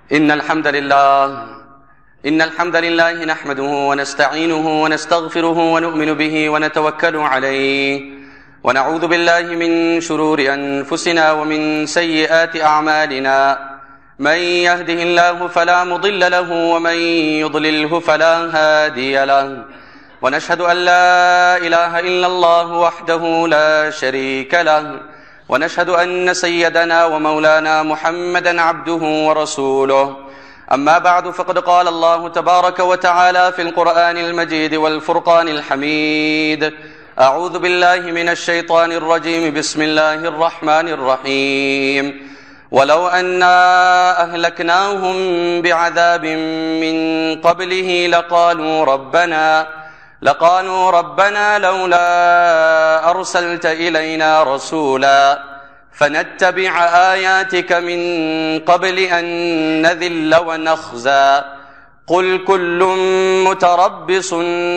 إن الحمد لله نحمده ونستعينه ونستغفره ونؤمن به ونتوكل عليه ونعوذ بالله من شرور أنفسنا ومن سيئات أعمالنا من يهده الله فلا مضل له ومن يضلله فلا هادي له ونشهد أن لا إله إلا الله وحده لا شريك له ونشهد أن سيدنا ومولانا محمدا عبده ورسوله أما بعد فقد قال الله تبارك وتعالى في القرآن المجيد والفرقان الحميد أعوذ بالله من الشيطان الرجيم بسم الله الرحمن الرحيم ولو أنا أهلكناهم بعذاب من قبله لقالوا ربنا لولا أرسلت إلينا رسولا فنتبع آياتك من قبل أن نذل ونخزى قل كل متربص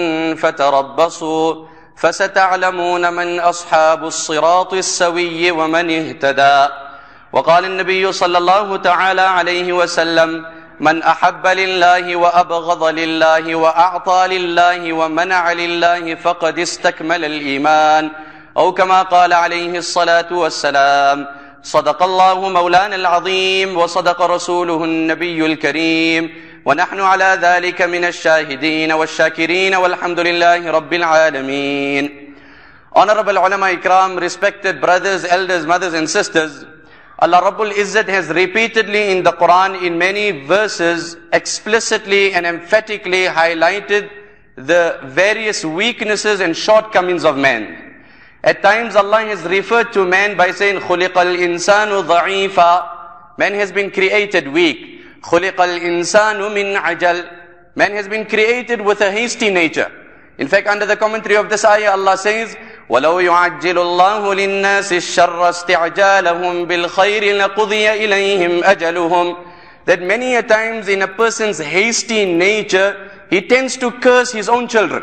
فتربصوا فستعلمون من أصحاب الصراط السوي ومن اهتدى. وقال النبي صلى الله تعالى عليه وسلم من أحب لله وأبغض لله وأعطى لله ومنع لله فقد استكمل الإيمان أو كما قال عليه الصلاة والسلام. صدق الله مولانا العظيم وصدق رسوله النبي الكريم ونحن على ذلك من الشاهدين والشاكرين والحمد لله رب العالمين. Honorable ulama ikram, respected brothers, elders, mothers and sisters, Allah Rabbul Izzat has repeatedly in the Quran in many verses explicitly and emphatically highlighted the various weaknesses and shortcomings of man. At times Allah has referred to man by saying خُلِقَ الْإِنسَانُ ضَعِيفًا, man has been created weak. خُلِقَ الْإِنسَانُ مِنْ عَجَلٍ, man has been created with a hasty nature. In fact, under the commentary of this ayah, Allah says وَلَوْ يُعَجِّلُ اللَّهُ لِلنَّاسِ الشَّرَّ اسْتِعْجَالَهُمْ بِالْخَيْرِ لَقُضِيَ إِلَيْهِمْ أَجَلُهُمْ. That many a times in a person's hasty nature, he tends to curse his own children.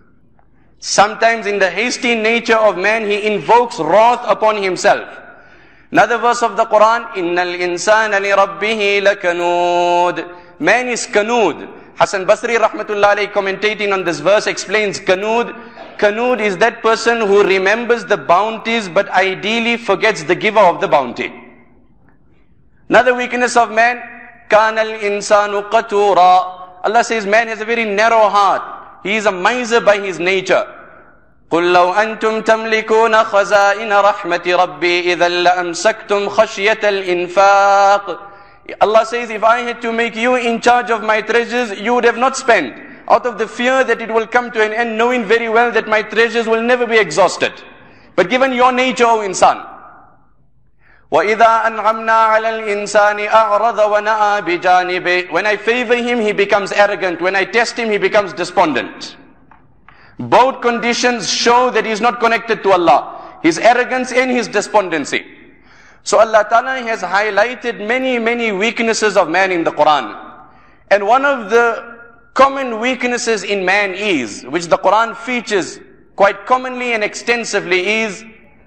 Sometimes in the hasty nature of man, he invokes wrath upon himself. Another verse of the Quran, إِنَّ الْإِنسَانَ لِرَبِّهِ لَكَنُودٍ, man is kanud. Hasan Basri rahmatullah alayhi commentating on this verse explains kanud. Kanud is that person who remembers the bounties but ideally forgets the giver of the bounty. Another weakness of man, كَانَ الْإِنسَانُ قَتُورًا, Allah says man has a very narrow heart. He is a miser by his nature. قُلْ لَوْ أَنْتُمْ تَمْلِكُونَ خَزَائِنَ رَحْمَةِ رَبِّي إِذًا لَأَمْسَكْتُمْ خَشْيَةَ الْإِنفَاقِ. Allah says, if I had to make you in charge of my treasures, you would have not spent, out of the fear that it will come to an end, knowing very well that my treasures will never be exhausted. But given your nature, O insan, وَإِذَا أَنْعَمْنَا عَلَى الْإِنسَانِ أَعْرَضَ وَنَأَى بِجَانِبِهِ. When I favor him, he becomes arrogant. When I test him, he becomes despondent. Both conditions show that he is not connected to Allah. His arrogance and his despondency. So Allah Ta'ala has highlighted many weaknesses of man in the Quran. And one of the common weaknesses in man is, which the Quran features quite commonly and extensively, is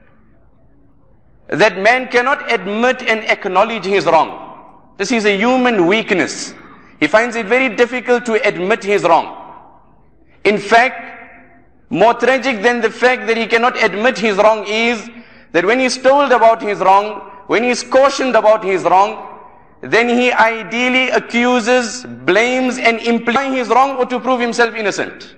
that man cannot admit and acknowledge his wrong. This is a human weakness. He finds it very difficult to admit his wrong. In fact, more tragic than the fact that he cannot admit his wrong is that when he is told about his wrong, when he is cautioned about his wrong, then he ideally accuses, blames and implies his wrong or to prove himself innocent.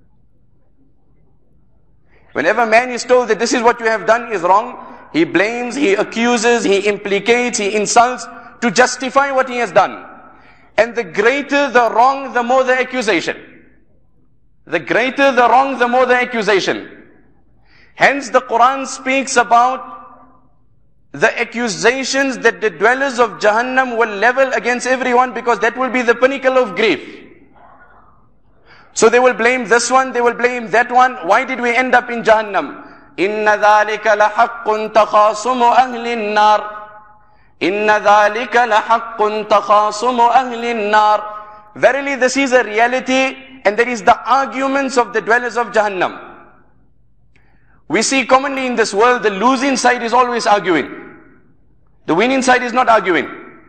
Whenever man is told that this is what you have done is wrong, he blames, he accuses, he implicates, he insults to justify what he has done. And the greater the wrong, the more the accusation. The greater the wrong, the more the accusation. Hence the Quran speaks about the accusations that the dwellers of Jahannam will level against everyone, because that will be the pinnacle of grief. So they will blame this one, they will blame that one. Why did we end up in Jahannam? إِنَّ ذَلِكَ لَحَقٌّ تَخَاصُمُ أَهْلِ النَّارِ. إِنَّ ذَلِكَ لَحَقٌّ تَخَاصُمُ أَهْلِ النَّارِ. Verily this is a reality, and that is the arguments of the dwellers of Jahannam. We see commonly in this world, the losing side is always arguing. The winning side is not arguing.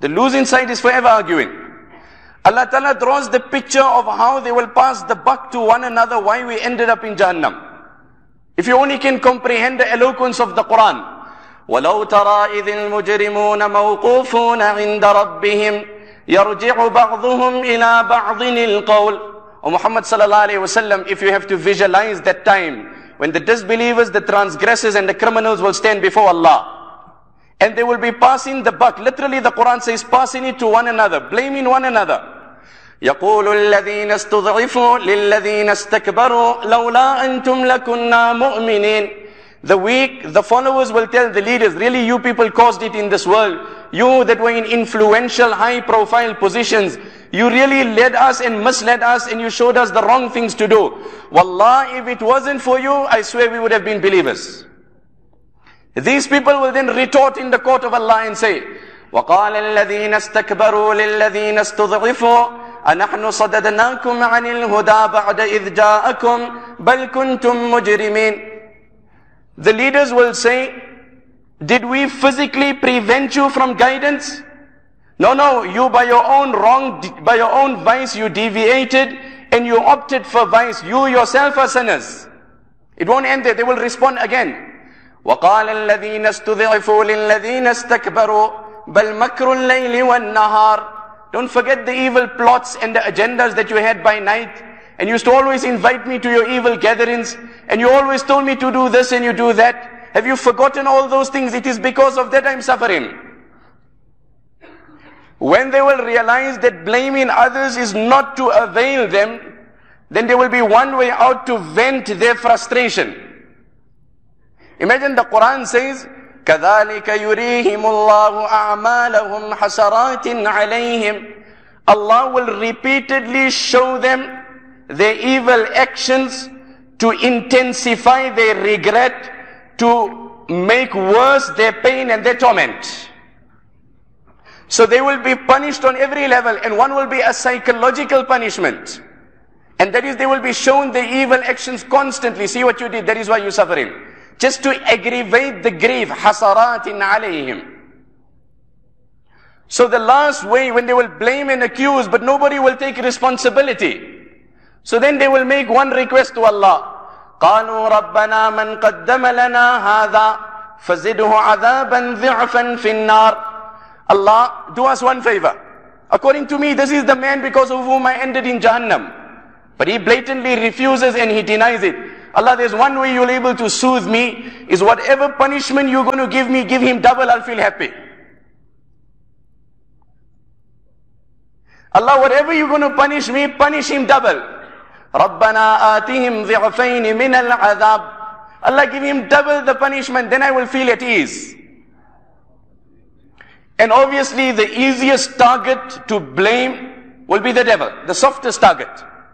The losing side is forever arguing. Allah Ta'ala draws the picture of how they will pass the buck to one another, why we ended up in Jahannam. If you only can comprehend the eloquence of the Quran. وَلَوْ تَرَى إِذِ الْمُجْرِمُونَ مَوْقُوفُونَ عِنْدَ رَبِّهِمْ يَرْجِعُ بَعْضُهُمْ إِلَى بَعْضٍ الْقَوْلِ. O Muhammad sallallahu alayhi wasallam, if you have to visualize that time, when the disbelievers, the transgressors and the criminals will stand before Allah, and they will be passing the buck. Literally the Quran says, passing it to one another, blaming one another. يَقُولُ الَّذِينَ اسْتُضْعِفُوا لِلَّذِينَ اسْتَكْبَرُوا لَوْلَا أَنْتُمْ لَكُنَّا مُؤْمِنِينَ. The weak, the followers will tell the leaders, really you people caused it in this world. You that were in influential, high profile positions, you really led us and misled us and you showed us the wrong things to do. Wallah, if it wasn't for you, I swear we would have been believers. These people will then retort in the court of Allah and say, وَقَالَ الَّذِينَ اسْتَكْبَرُوا لِلَّذِينَ اسْتُضْعِفُوا أَنَحْنُ صَدَدْنَاكُمْ عَنِ الْهُدَى بَعْدَ إِذْ جَاءَكُمْ بَلْ كُنْتُمْ مُجْرِمِينَ. The leaders will say, did we physically prevent you from guidance? No, you by your own vice you deviated and you opted for vice. You yourself are sinners. It won't end there, they will respond again. وَقَالَ الَّذِينَ اسْتُضْعِفُوا لِلَّذِينَ اسْتَكْبَرُوا بَلْ مَكْرُ اللَّيْلِ وَالنَّهَارِ. Don't forget the evil plots and the agendas that you had by night. And you used to always invite me to your evil gatherings. And you always told me to do this and you do that. Have you forgotten all those things? It is because of that I'm suffering. When they will realize that blaming others is not to avail them, then there will be one way out to vent their frustration. Imagine the Quran says, كَذَلِكَ يُرِيهِمُ اللَّهُ أَعْمَالَهُمْ حَسَرَاتٍ عَلَيْهِمْ. Allah will repeatedly show them their evil actions to intensify their regret, to make worse their pain and their torment. So they will be punished on every level, and one will be a psychological punishment. And that is, they will be shown the evil actions constantly. See what you did, that is why you're suffering. Just to aggravate the grief, hasaratin alayhim. So the last way, when they will blame and accuse, but nobody will take responsibility. So then they will make one request to Allah. قَالُوا رَبَّنَا مَنْ قَدَّمَ لَنَا هَذَا فَزِدْهُ عَذَابًا ضِعْفًا فِي النَّارِ. Allah, do us one favor. According to me, this is the man because of whom I ended in Jahannam. But he blatantly refuses and he denies it. Allah, there's one way you're able to soothe me, is whatever punishment you're going to give me, give him double, I'll feel happy. Allah, whatever you're going to punish me, punish him double. رَبَّنَا آتِهِمْ ضِعْفَيْنِ مِنَ الْعَذَابِ. Allah, give him double the punishment, then I will feel at ease. And obviously the easiest target to blame will be the devil, the softest target.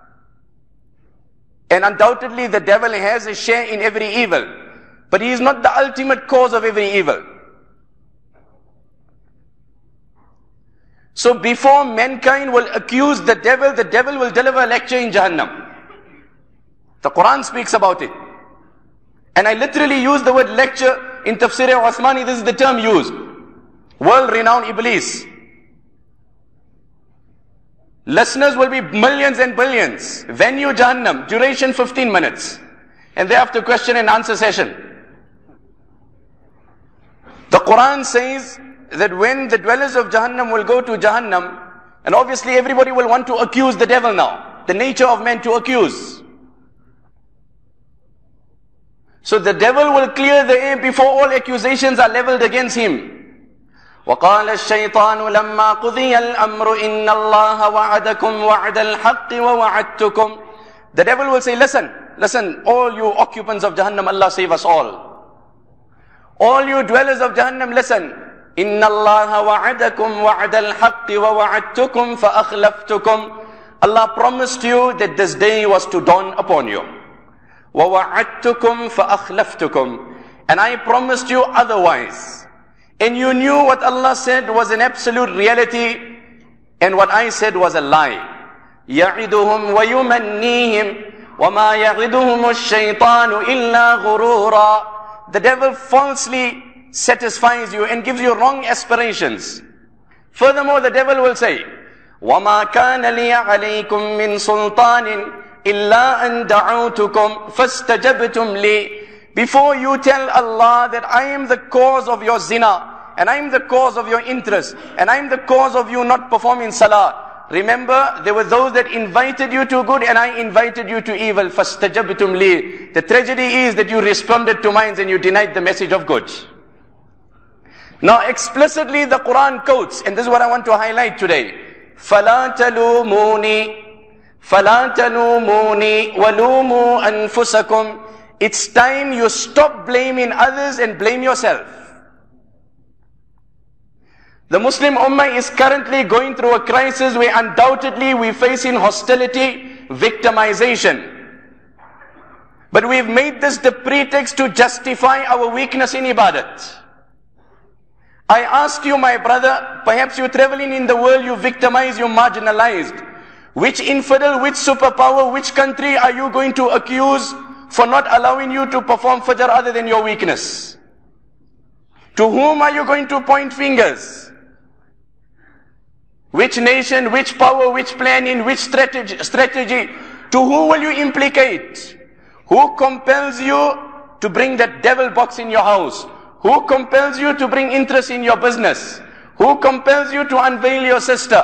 And undoubtedly the devil has a share in every evil, but he is not the ultimate cause of every evil. So before mankind will accuse the devil will deliver a lecture in Jahannam. The Quran speaks about it. And I literally use the word lecture in Tafsir al-Uthmani, this is the term used. World-renowned Iblis. Listeners will be millions and billions. Venue Jahannam, duration 15 minutes. And thereafter question and answer session. The Quran says that when the dwellers of Jahannam will go to Jahannam, and obviously everybody will want to accuse the devil now. The nature of man to accuse. So the devil will clear the air before all accusations are leveled against him. وَقَالَ الشَّيْطَانُ لَمَّا قُضِيَ الْأَمْرُ إِنَّ اللَّهَ وَعَدَكُمْ وَعْدَ الْحَقِّ وَوَعَدْتُكُمْ. The devil will say, listen, all you occupants of Jahannam, Allah save us all. All you dwellers of Jahannam, listen. إِنَّ اللَّهَ وَعَدَكُمْ وَعْدَ الْحَقِّ وَوَعَدْتُكُمْ فَأَخْلَفْتُكُمْ. Allah promised you that this day was to dawn upon you. وَوَعَدْتُكُمْ فَأَخْلَفْتُكُمْ. And I promised you otherwise. And you knew what Allah said was an absolute reality, and what I said was a lie. يَعِدُهُمْ وَيُمَنِّيهِمْ وَمَا يَعِدُهُمُ الشَّيْطَانُ إِلَّا غُرُورًا. The devil falsely satisfies you and gives you wrong aspirations. Furthermore, the devil will say, وَمَا كَانَ لِيَ عَلَيْكُم مِّن سُلْطَانٍ إِلَّا أَن دَعَوْتُكُمْ فَاسْتَجَبْتُمْ لِي. Before you tell Allah that I am the cause of your zina, and I am the cause of your interest, and I am the cause of you not performing salah, remember, there were those that invited you to good and I invited you to evil. فَاسْتَجَبْتُمْ لِي. The tragedy is that you responded to mine and you denied the message of good. Now explicitly the Quran quotes, and this is what I want to highlight today. فَلَا تَلُومُونِي فَلَا تَلُومُونِي وَلُومُوا أَنفُسَكُمْ. It's time you stop blaming others and blame yourself. The Muslim Ummah is currently going through a crisis where undoubtedly we're facing hostility, victimization. But we've made this the pretext to justify our weakness in ibadat. I ask you, my brother, perhaps you're traveling in the world, you victimized, you're marginalized. Which infidel, which superpower, which country are you going to accuse for not allowing you to perform fajr other than your weakness? To whom are you going to point fingers? Which nation, which power, which planning, which strategy? To who will you implicate? Who compels you to bring that devil box in your house? Who compels you to bring interest in your business? Who compels you to unveil your sister?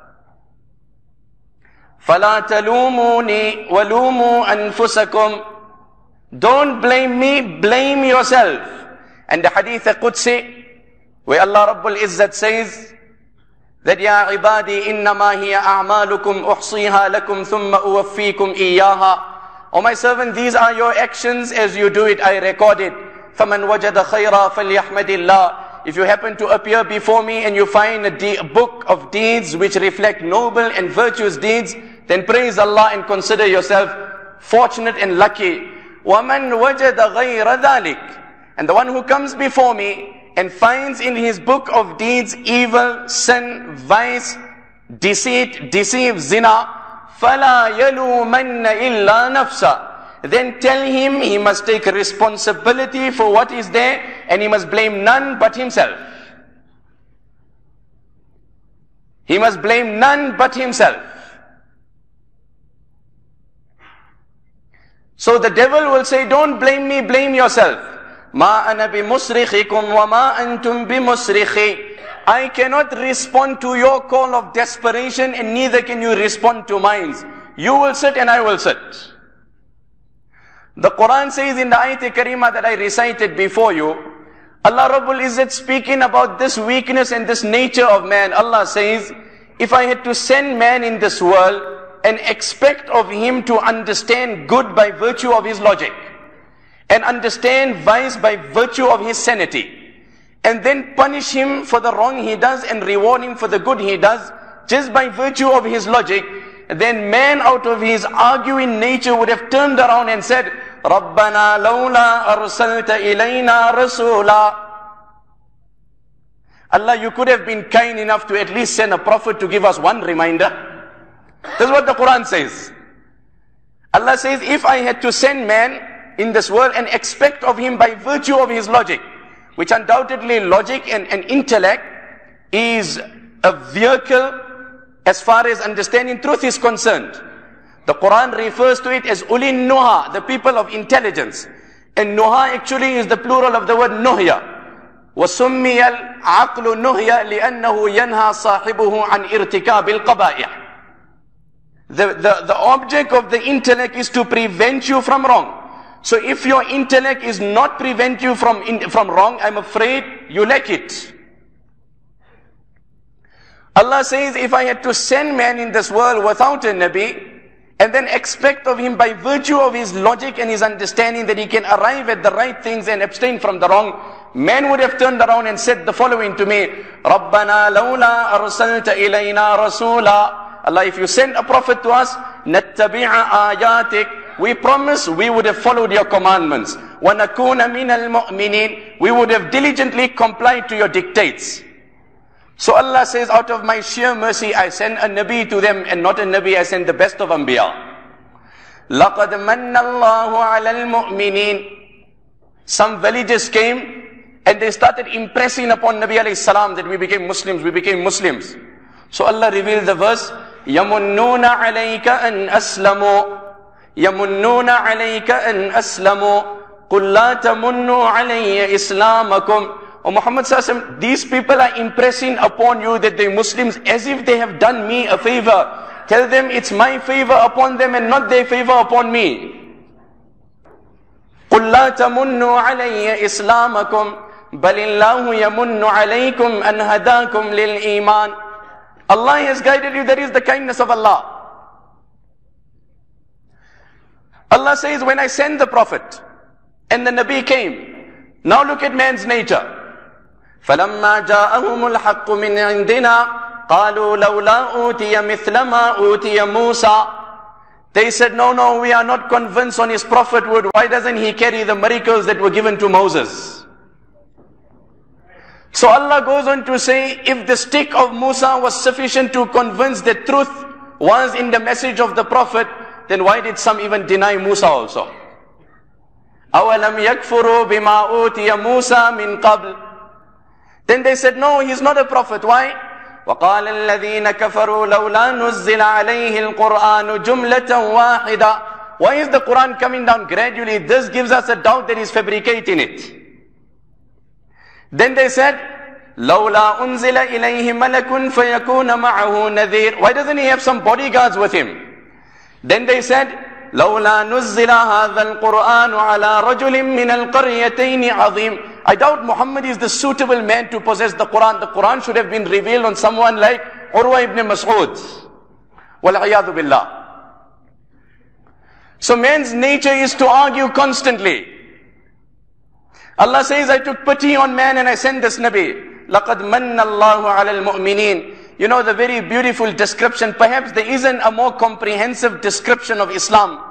فَلَا تَلُومُونِي وَلُومُوا أَنفُسَكُمْ. Don't blame me, blame yourself. And the Hadith Qudsi, where Allah Rabbul Izzat says that يَا عِبَادِي إِنَّمَا هِيَ أَعْمَالُكُمْ أُحْصِيهَا لَكُمْ ثُمَّ أُوَفِّيكُمْ إِيَّاهَا. O my servant, these are your actions. As you do it, I record it. فَمَنْ وَجَدَ خَيْرًا فَلْيَحْمَدِ اللَّهِ. If you happen to appear before me and you find a book of deeds which reflect noble and virtuous deeds, then praise Allah and consider yourself fortunate and lucky. وَمَنْ وَجَدَ غَيْرَ ذَلِكَ. And the one who comes before me and finds in his book of deeds evil, sin, vice, deceit, deceive, zina, فَلَا يَلُومَنَّ إِلَّا نَفْسَهُ. Then tell him he must take responsibility for what is there and he must blame none but himself. He must blame none but himself. So the devil will say, don't blame me, blame yourself. مَا أَنَا بِمُصْرِخِكُمْ وَمَا أَنْتُمْ بِمُصْرِخِي. I cannot respond to your call of desperation and neither can you respond to mine. You will sit and I will sit. The Quran says in the Ayat Karima that I recited before you, Allah Rabbul Izzat speaking about this weakness and this nature of man. Allah says, if I had to send man in this world and expect of him to understand good by virtue of his logic, and understand vice by virtue of his sanity, and then punish him for the wrong he does and reward him for the good he does, just by virtue of his logic, then man out of his arguing nature would have turned around and said, رَبَّنَا لَوْلَا أَرْسَلْتَ إِلَيْنَا رَسُولًا. Allah, you could have been kind enough to at least send a prophet to give us one reminder. This is what the Quran says. Allah says, if I had to send man in this world and expect of him by virtue of his logic, which undoubtedly logic and intellect is a vehicle as far as understanding truth is concerned. The Quran refers to it as ulin nuha, the people of intelligence. And nuha actually is the plural of the word nuhya. وَسُمِّيَ الْعَقْلُ نُهْيَ لِأَنَّهُ يَنْهَى صَاحِبُهُ عَنْ إِرْتِكَابِ الْقَبَائِعِ. The object of the intellect is to prevent you from wrong. So if your intellect is not prevent you from wrong, I'm afraid you lack it. Allah says, if I had to send man in this world without a Nabi, and then expect of him by virtue of his logic and his understanding that he can arrive at the right things and abstain from the wrong, man would have turned around and said the following to me, رَبَّنَا لَوْلَا أَرْسَلْتَ إِلَيْنَا رَسُولًا. Allah, if you send a prophet to us, نَتَّبِعَ آيَاتِكَ. We promise we would have followed your commandments. وَنَكُونَ مِنَ الْمُؤْمِنِينَ. We would have diligently complied to your dictates. So Allah says, out of my sheer mercy, I send a Nabi to them, and not a Nabi, I send the best of Anbiya. لَقَدْ مَنَّ اللَّهُ عَلَى الْمُؤْمِنِينَ. Some villagers came And they started impressing upon Nabi alayhi salam that we became Muslims, we became Muslims. So Allah revealed the verse, يَمُنُّونَ عَلَيْكَ أَنْ أَسْلَمُوا يَمُنُّونَ عَلَيْكَ أَنْ أَسْلَمُوا قُلْ لَا تَمُنُّوا عَلَيَّ إِسْلَامَكُمْ. O Muhammad sallallahu alaihi wasallam, these people are impressing upon you that they're Muslims as if they have done me a favor. Tell them it's my favor upon them and not their favor upon me. قُلْ لَا تَمُنُّوا عَلَيَّ إِسْلَامَكُمْ بَلِ اللَّهُ يَمُنُّ عَلَيْكُمْ أَنْ هَدَاكُمْ لِلْإِيمَانِ. Allah has guided you, that is the kindness of Allah. Allah says, when I send the Prophet and the Nabi came, now look at man's nature. فَلَمَّا جَاءَهُمُ الْحَقُّ مِنْ عِنْدِنَا قَالُوا لَوْلَا أُوتِيَ مِثْلَ مَا أُوتِيَ مُوسَى. They said, no, we are not convinced on his prophethood. Why doesn't he carry the miracles that were given to Moses? So Allah goes on to say, if the stick of Musa was sufficient to convince that truth was in the message of the Prophet, then why did some even deny Musa also? أَوَلَمْ يَكْفُرُوا بِمَا أُوتِيَ مُوسَى مِنْ قَبْلِ. Then they said, no, he's not a prophet. Why? وَقَالَ الَّذِينَ كَفَرُوا لَوْلَا نُزِّلَ عَلَيْهِ الْقُرْآنُ جُمْلَةً وَاحِدًا. Why is the Quran coming down gradually? This gives us a doubt that he's fabricating it. Then they said, لَوْلَا أُنزِلَ إِلَيْهِ مَلَكٌ فَيَكُونَ مَعَهُ نَذِيرٌ. Why doesn't he have some bodyguards with him? Then they said, لَوْلَا نُزِّلَ هَذَا الْقُرْآنُ عَلَى رَجُلٍ مِّنَ الْقَرْيَتَيْنِ عَظِيمٍ. I doubt Muhammad is the suitable man to possess the Quran. The Quran should have been revealed on someone like Urwa ibn Mas'ud. وَالْعِيَاذُ بِاللَّهِ. So man's nature is to argue constantly. Allah says, I took pity on man and I sent this Nabi. لَقَدْ مَنَّ اللَّهُ عَلَى الْمُؤْمِنِينَ. You know the very beautiful description. Perhaps there isn't a more comprehensive description of Islam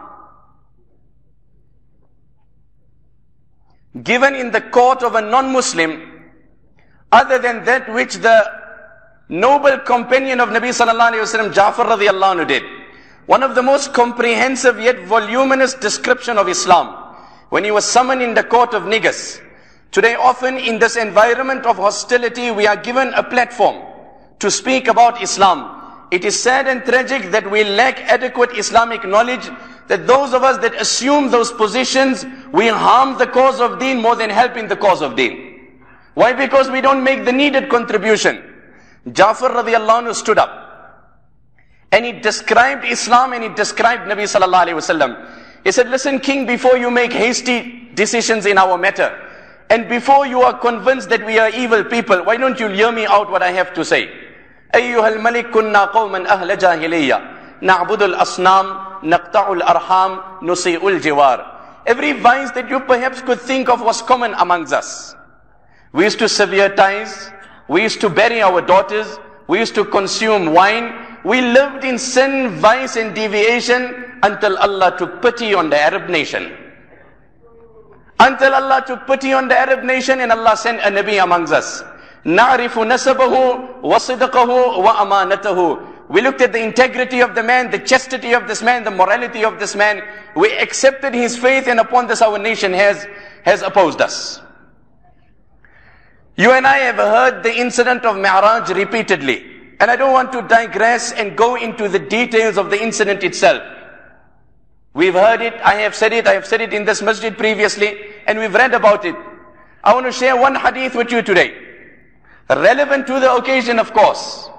given in the court of a non-Muslim other than that which the noble companion of Nabi sallallahu alayhi wa sallam, Ja'far radiallahu anhu, did. One of the most comprehensive yet voluminous description of Islam when he was summoned in the court of Negus. Today often in this environment of hostility we are given a platform to speak about Islam. It is sad and tragic that we lack adequate Islamic knowledge, that those of us that assume those positions, we harm the cause of deen more than help in the cause of deen. Why? Because we don't make the needed contribution. Ja'far radiallahu anhu stood up and he described Islam and he described Nabi sallallahu alayhi wasallam. He said, listen king, before you make hasty decisions in our matter, and before you are convinced that we are evil people, why don't you hear me out what I have to say? أيها الملك كنا قوما أهل جاهلية نعبد الأصنام نقطع الأرحام نسيء الجوار. Every vice that you perhaps could think of was common amongst us. We used to sever ties, we used to bury our daughters, we used to consume wine, we lived in sin, vice and deviation until Allah took pity on the Arab nation. Until Allah took pity on the Arab nation and Allah sent a Nabi amongst us. نَعْرِفُ نَسَبَهُ وَصِدْقَهُ وَأَمَانَتَهُ. We looked at the integrity of the man, the chastity of this man, the morality of this man. We accepted his faith, and upon this our nation has opposed us. You and I have heard the incident of Mi'raj repeatedly. And I don't want to digress and go into the details of the incident itself. We've heard it, I have said it in this masjid previously, and we've read about it. I want to share one hadith with you today. Relevant to the occasion, of course.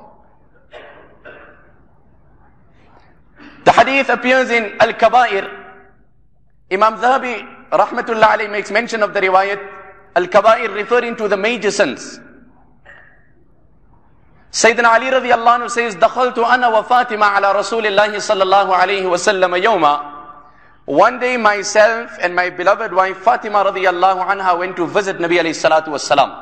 The hadith appears in Al-Kaba'ir. Imam Zahabi, rahmatullah alayhi, makes mention of the riwayat. Al-Kaba'ir referring to the major sins. Sayyidina Ali radiallahu anhu says, دخلت أنا وفاطمة على رسول الله صلى الله عليه وسلم يوما. One day myself and my beloved wife Fatima radiallahu anha went to visit Nabi alayhi salatu wassalam.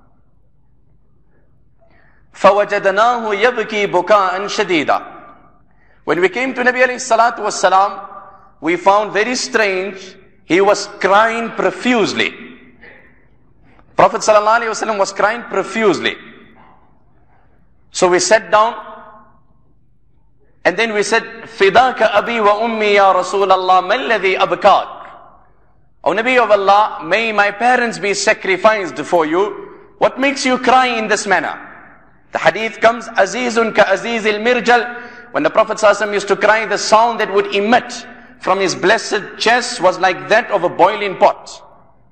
فَوَجَدْنَاهُ يَبْكِي بُكَاءً شَدِيدًا. When we came to Nabi alayhi salatu wassalam, we found very strange, he was crying profusely. Prophet sallallahu alayhi wasallam was crying profusely. So we sat down and then we said, فِدَاكَ أَبِي وَأُمِّي يَا رَسُولَ اللَّهِ مَا الَّذِي أَبْكَاكَ. O Nabi of Allah, may my parents be sacrificed for you. What makes you cry in this manner? The hadith comes, Azizun ka aziz al-mirjal. When the Prophet ﷺ used to cry, the sound that would emit from his blessed chest was like that of a boiling pot.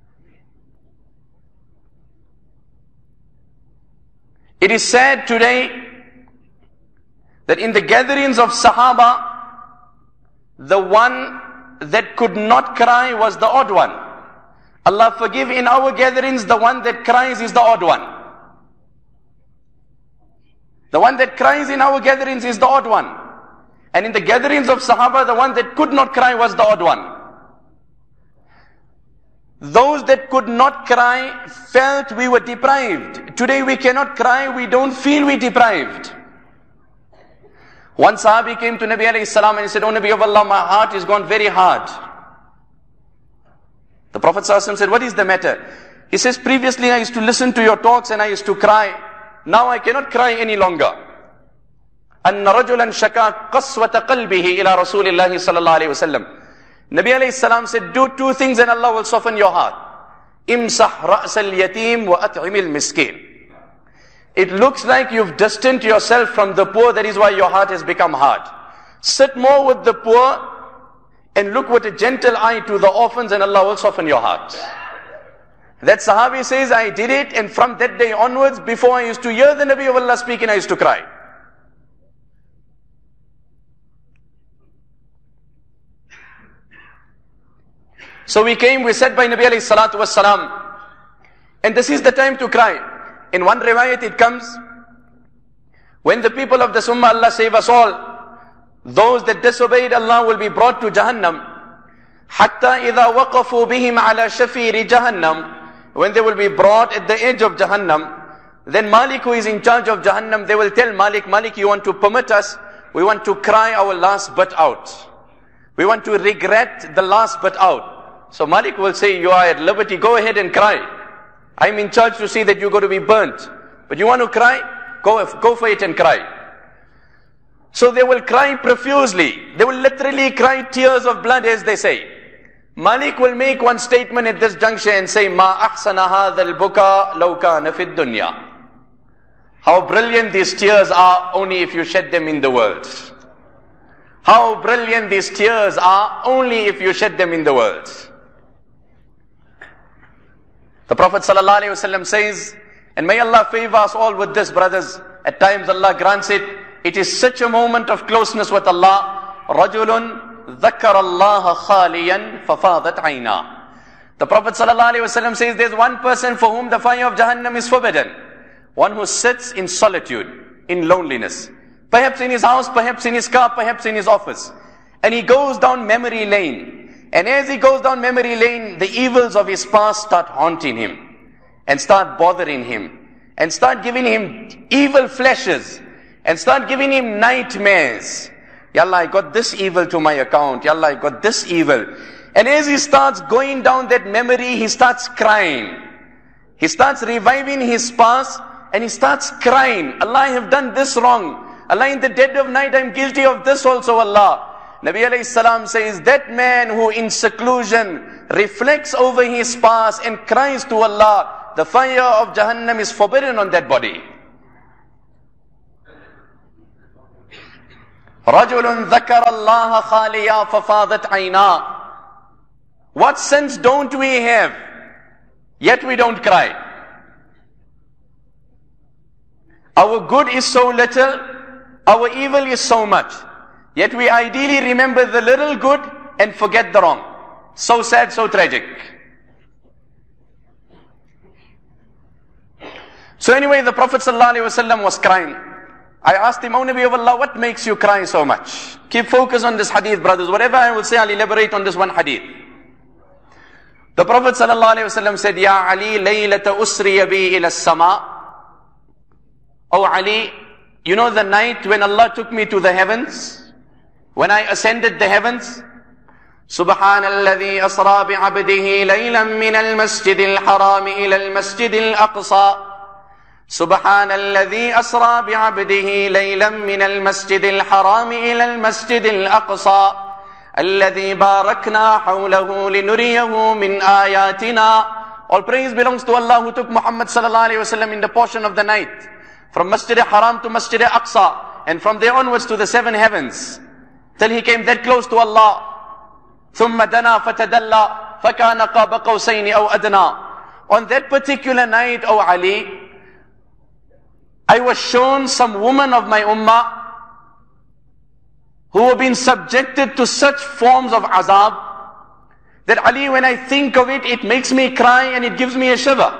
It is said today that in the gatherings of Sahaba, the one that could not cry was the odd one. Allah forgive, in our gatherings, the one that cries is the odd one. The one that cries in our gatherings is the odd one. And in the gatherings of Sahaba, the one that could not cry was the odd one. Those that could not cry felt we were deprived. Today we cannot cry, we don't feel we deprived. One Sahabi came to Nabi alayhi salam and he said, "O Nabi of Allah, my heart is gone very hard." The Prophet ﷺ said, "What is the matter?" He says, "Previously I used to listen to your talks and I used to cry. Now I cannot cry any longer." أن رجلا شكا قسوة قلبه إلى رسول الله صلى الله عليه وسلم. Nabi alayhi salam said, do two things and Allah will soften your heart. امسح رأس اليتيم وأطعم المسكين. It looks like you've distanced yourself from the poor, that is why your heart has become hard. Sit more with the poor and look with a gentle eye to the orphans and Allah will soften your heart. That Sahabi says, I did it, and from that day onwards, before I used to hear the Nabi of Allah speaking, I used to cry. So we sat by Nabi alayhi salatu was salam, and this is the time to cry. In one riwayat it comes, when the people of the Ummah, Allah save us all, those that disobeyed Allah will be brought to Jahannam. حَتَّى إِذَا وَقَفُوا بِهِمْ عَلَى شَفِيرِ جَهَنَّمْ. When they will be brought at the edge of Jahannam, then Malik, who is in charge of Jahannam, they will tell Malik, Malik, you want to permit us? We want to cry our last bit out. We want to regret the last bit out. So Malik will say, you are at liberty, go ahead and cry. I'm in charge to see that you're going to be burnt. But you want to cry? Go for it and cry. So they will cry profusely. They will literally cry tears of blood, as they say. Malik will make one statement at this juncture and say, Ma ahsana hadha al-buka law kana fi dunya. How brilliant these tears are only if you shed them in the world. How brilliant these tears are only if you shed them in the world. The Prophet ﷺ says, and may Allah favor us all with this, brothers. At times Allah grants it. It is such a moment of closeness with Allah. رَجُلٌ ذَكَّرَ اللَّهَ خَالِيًا فَفَاضَتْ عَيْنَا. The Prophet ﷺ says, there's one person for whom the fire of Jahannam is forbidden. One who sits in solitude, in loneliness. Perhaps in his house, perhaps in his car, perhaps in his office. And he goes down memory lane. And as he goes down memory lane, the evils of his past start haunting him. And start bothering him. And start giving him evil flashes. And start giving him nightmares. Yallah, I got this evil to my account. Yallah, I got this evil. And as he starts going down that memory, he starts crying. He starts reviving his past. And he starts crying. Allah, I have done this wrong. Allah, in the dead of night, I'm guilty of this also, Allah. Nabi alayhi salam says, that man who in seclusion reflects over his past and cries to Allah, the fire of Jahannam is forbidden on that body. رَجُلٌ ذَكَرَ اللَّهَ خَالِيًا فَفَاضَتْ عَيْنَا. What sins don't we have, yet we don't cry? Our good is so little, our evil is so much. Yet we ideally remember the little good and forget the wrong. So sad, so tragic. So anyway, the Prophet ﷺ was crying. I asked him, O Nabi of Allah, what makes you cry so much? Keep focus on this hadith, brothers. Whatever I will say, I'll elaborate on this one hadith. The Prophet ﷺ said, Ya Ali, laylata usriya bi ila as-sama. O Ali, you know the night when Allah took me to the heavens? When I ascended the heavens? Subhanalladhi asra bi'abdihi laylan min al-masjid al-haram ila al-masjid al-aqsa. Subhanalladhi asra bi'abdihi laylan min al-masjid al-haram ila al-masjid al-aqsa. الذي باركنا حوله لنريه من آياتنا. All praise belongs to Allah who took Muhammad sallallahu alayhi wasallam in the portion of the night from Masjid Haram to Masjid Aqsa, and from there onwards to the 7 heavens, till he came that close to Allah. ثم دنا فتدلى فكان قاب قوسين أو أدنى. On that particular night, O Ali, I was shown some women of my ummah who were being subjected to such forms of azab that, Ali, when I think of it, it makes me cry and it gives me a shiver.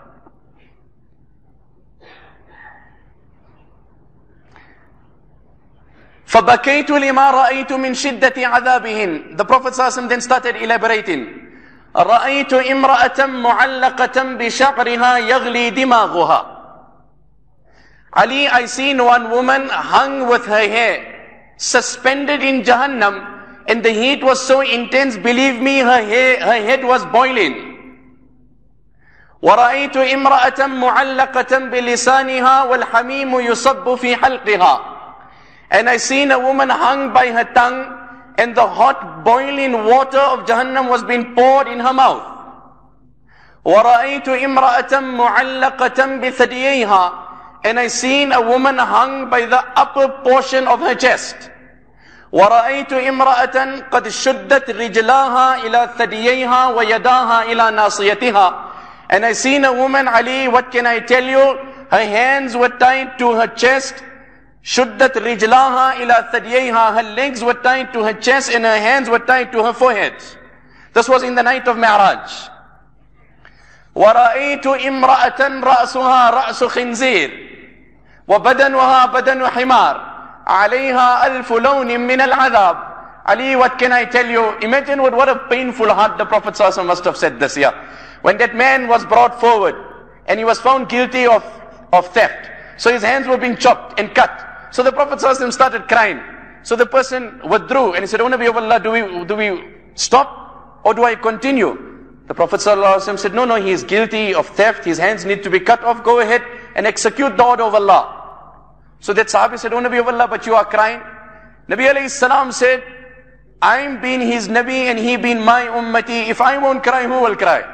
فَبَكَيْتُ لِمَا رَأَيْتُ مِنْ شِدَّةِ عَذَابِهِنْ. The Prophet ﷺ then started elaborating. رَأَيْتُ إِمْرَأَةً مُعَلَّقَةً بِشَعْرِهَا يَغْلِي دِمَاغُهَا. Ali, I seen one woman hung with her hair, suspended in Jahannam, and the heat was so intense, believe me, her head was boiling. وَرَأَيْتُ إِمْرَأَةً مُعَلَّقَةً بِلِسَانِهَا وَالْحَمِيمُ يُصَبُّ فِي حَلْقِهَا. And I seen a woman hung by her tongue, and the hot boiling water of Jahannam was being poured in her mouth. وَرَأَيْتُ إِمْرَأَةً مُعَلَّقَةً بِثَدِيَيْهَا. And I seen a woman hung by the upper portion of her chest. وَرَأَيْتُ إِمْرَأَةً قَدْ شُدَّتْ رِجْلَاهَا إِلَى ثَدِيَيْهَا وَيَدَاهَا إِلَى نَاصِيَتِهَا. And I seen a woman, Ali, what can I tell you? Her hands were tied to her chest. شُدَّتْ رِجْلَاهَا إِلَى ثَدِيَيْهَا. Her legs were tied to her chest and her hands were tied to her forehead. This was in the night of Mi'raj. وَرَأَيْتُ إِمْرَأَةً رَأْسُهَا رَأْسُ خِنْزِيرٍ وَبَدَنُهَا بَدَنُ حِمَارٍ عَلَيْهَا أَلْفُ لَوْنٍ مِّنَ الْعَذَابِ. Ali, what can I tell you? Imagine what a painful heart the Prophet ﷺ must have said this year. When that man was brought forward and he was found guilty of theft. So his hands were being chopped and cut. So the Prophet ﷺ started crying. So the person withdrew and he said, O Nabi of Allah, do we stop or do I continue? The Prophet ﷺ said, no, he is guilty of theft. His hands need to be cut off. Go ahead and execute the order of Allah. So that Sahabi said, O Nabi of Allah, but you are crying. Nabi alayhi salam said, I'm being his Nabi and he being my ummati. If I won't cry, who will cry?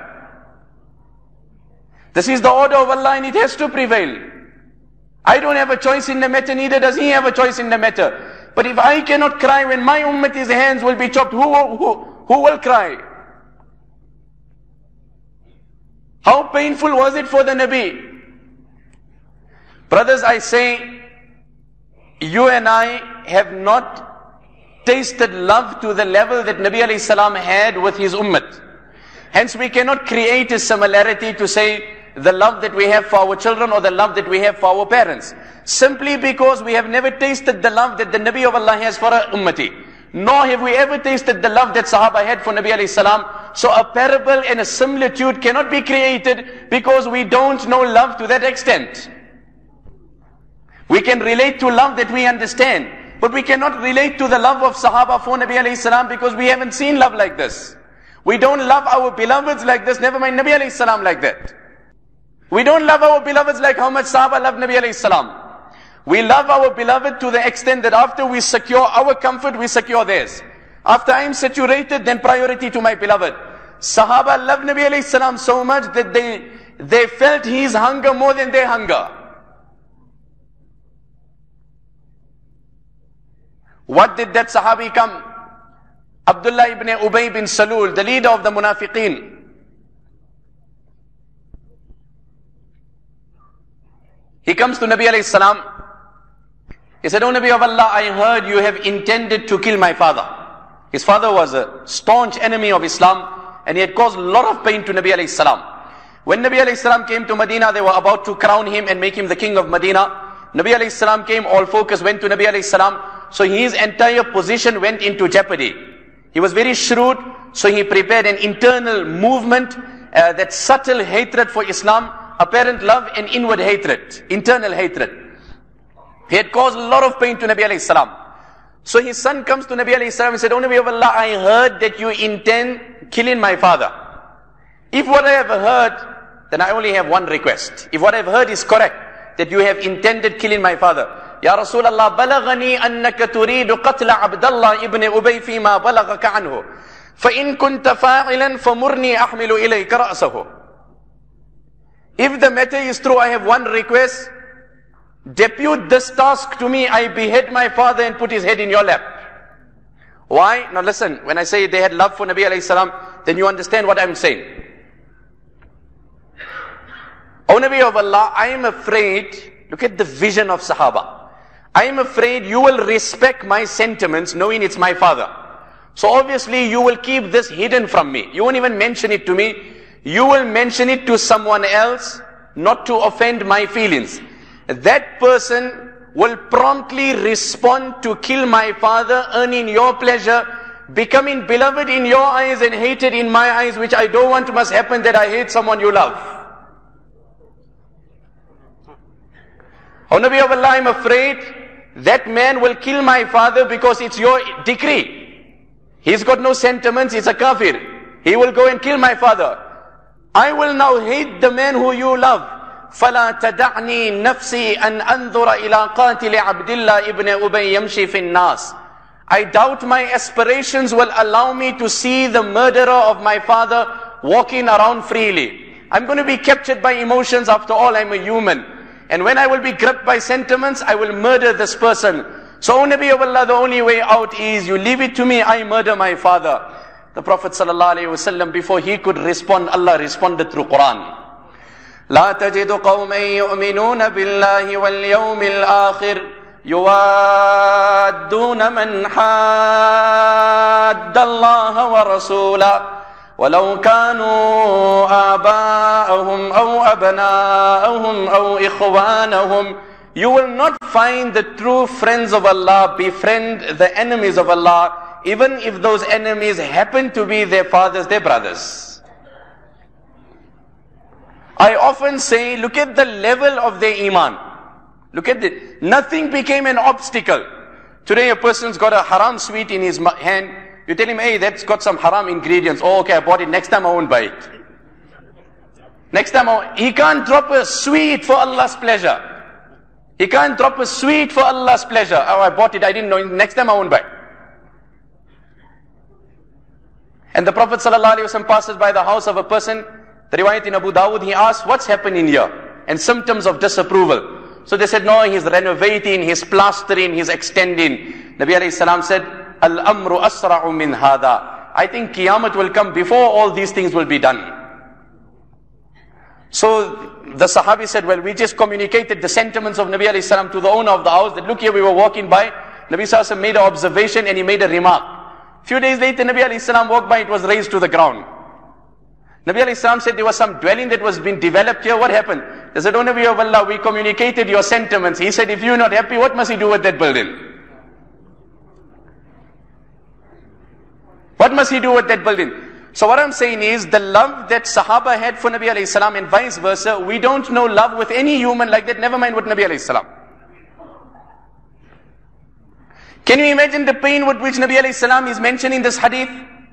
This is the order of Allah and it has to prevail. I don't have a choice in the matter, neither does he have a choice in the matter. But if I cannot cry when my ummati's hands will be chopped, who will cry? How painful was it for the Nabi? Brothers, I say, you and I have not tasted love to the level that Nabi alayhi salam had with his ummat. Hence we cannot create a similarity to say the love that we have for our children or the love that we have for our parents. Simply because we have never tasted the love that the Nabi of Allah has for our ummati. Nor have we ever tasted the love that Sahaba had for Nabi alayhi salam. So a parable and a similitude cannot be created because we don't know love to that extent. We can relate to love that we understand, but we cannot relate to the love of Sahaba for Nabi alayhi salam because we haven't seen love like this. We don't love our beloveds like this, never mind Nabi alayhi salam like that. We don't love our beloveds like how much Sahaba loved Nabi alayhi salam. We love our beloved to the extent that after we secure our comfort, we secure theirs. After I am saturated, then priority to my beloved. Sahaba loved Nabi alayhi salam so much that they felt his hunger more than their hunger. What did that Sahabi come? Abdullah ibn Ubay bin Salul, the leader of the Munafiqeen. He comes to Nabi alayhi salam. He said, O Nabi of Allah, I heard you have intended to kill my father. His father was a staunch enemy of Islam and he had caused a lot of pain to Nabi alayhi salam. When Nabi alayhi salam came to Medina, they were about to crown him and make him the king of Medina. Nabi alayhi salam came, all focus went to Nabi alayhi salam. So his entire position went into jeopardy. He was very shrewd, so he prepared an internal movement, that subtle hatred for Islam, apparent love and inward hatred, internal hatred. He had caused a lot of pain to Nabi alayhi salam. So his son comes to Nabi alayhi salam and said, O Nabi of Allah, I heard that you intend killing my father. If what I have heard, then I only have one request. If what I have heard is correct, that you have intended killing my father, Ya Rasulullah, balagani annaka turidu qatla Abdullah ibn Ubay fima balagaka anhu. فَإِن كُنْتَ فَاعِلًا فَمُرْنِي أَحْمِلُ إِلَيْكَ رَأْسَهُ. If the matter is true, I have one request. Depute this task to me. I behead my father and put his head in your lap. Why? Now listen, when I say they had love for Nabi alayhi salam, then you understand what I'm saying. O Nabi of Allah, I am afraid, look at the vision of Sahaba. I am afraid you will respect my sentiments knowing it's my father. So obviously you will keep this hidden from me. You won't even mention it to me. You will mention it to someone else, not to offend my feelings. That person will promptly respond to kill my father, earning your pleasure, becoming beloved in your eyes and hated in my eyes, which I don't want must happen, that I hate someone you love. O Nabi of Allah, I'm afraid that man will kill my father because it's your decree. He's got no sentiments, he's a kafir. He will go and kill my father. I will now hate the man who you love. فَلَا تَدَعْنِي نَفْسِي أَنْ أَنْظُرَ إِلَىٰ قَاتِلِ عَبْدِ اللَّهِ إِبْنِ أُبَيْ يَمْشِي فِي النَّاسِ. I doubt my aspirations will allow me to see the murderer of my father walking around freely. I'm going to be captured by emotions. After all, I'm a human. And when I will be gripped by sentiments, I will murder this person. So, O Nabi of Allah, the only way out is you leave it to me, I murder my father. The Prophet ﷺ, before he could respond, Allah responded through Quran. لا تجد قوما يؤمنون بالله واليوم الآخر يوادون من حاد الله ورسوله ولو كانوا آباءهم أو أبناءهم أو إخوانهم. You will not find the true friends of Allah befriend the enemies of Allah, even if those enemies happen to be their fathers, their brothers. I often say, look at the level of their iman. Look at it. Nothing became an obstacle. Today a person's got a haram sweet in his hand. You tell him, hey, that's got some haram ingredients. Oh, okay, I bought it. Next time I won't buy it. Next time, he can't drop a sweet for Allah's pleasure. He can't drop a sweet for Allah's pleasure. Oh, I bought it. I didn't know. Next time I won't buy. And the Prophet ﷺ passes by the house of a person. The riwayat in Abu Dawud, he asked, what's happening here? And symptoms of disapproval. So they said, no, he's renovating, he's plastering, he's extending. Nabi alayhi salam said, Al-amru asra'u min hada. I think Qiyamah will come before all these things will be done. So the Sahabi said, well, we just communicated the sentiments of Nabi alayhi salam to the owner of the house, that look here, we were walking by. Nabi sallallahu made an observation and he made a remark. Few days later, Nabi alayhi salam walked by, it was raised to the ground. Nabi alayhi salam said there was some dwelling that was being developed here. What happened? They said, oh Nabi of Allah, we communicated your sentiments. He said, if you're not happy, what must he do with that building? What must he do with that building? So what I'm saying is, the love that Sahaba had for Nabi alayhi salam and vice versa, we don't know love with any human like that, never mind with Nabi alayhi salam. Can you imagine the pain with which Nabi alayhi salam is mentioning this hadith?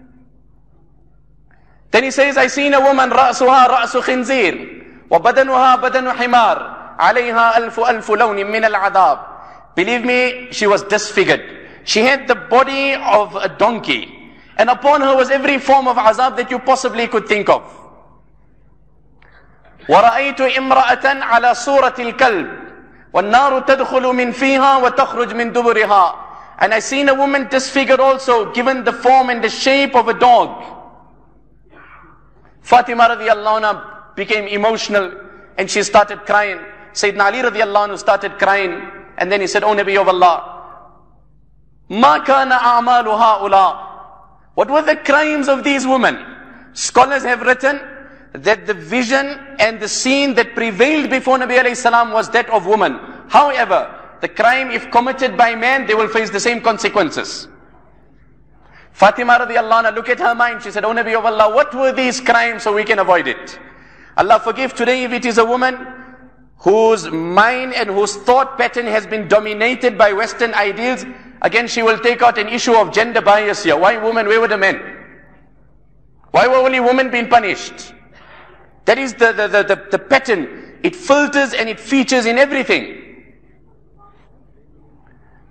Then he says, I seen a woman, رأسها رأس خنزير وبدنها بدن حمار عليها ألف ألف لون من العذاب. Believe me, she was disfigured. She had the body of a donkey. And upon her was every form of azab that you possibly could think of. وَرَأَيْتُ إِمْرَأَةً عَلَى صُورَةِ الْكَلْبِ وَالنَّارُ تَدْخُلُ مِنْ فِيهَا وَتَخْرُجْ مِنْ دُبُرِهَا. And I seen a woman disfigured also, given the form and the shape of a dog. Fatima radiallahu anha became emotional and she started crying. Sayyidina Ali radiallahu anhu started crying. And then he said, O Nabi of Allah, مَا كَانَ أَعْمَالُ هَؤُلَاءِ. What were the crimes of these women? Scholars have written that the vision and the scene that prevailed before Nabi alayhi salam was that of woman. However, the crime, if committed by man, they will face the same consequences. Fatima radiallahu anha, look at her mind. She said, O Nabi of Allah, what were these crimes so we can avoid it? Allah forgive today if it is a woman whose mind and whose thought pattern has been dominated by Western ideals. Again, she will take out an issue of gender bias here. Why women? Where were the men? Why were only women being punished? That is the pattern. It filters and it features in everything.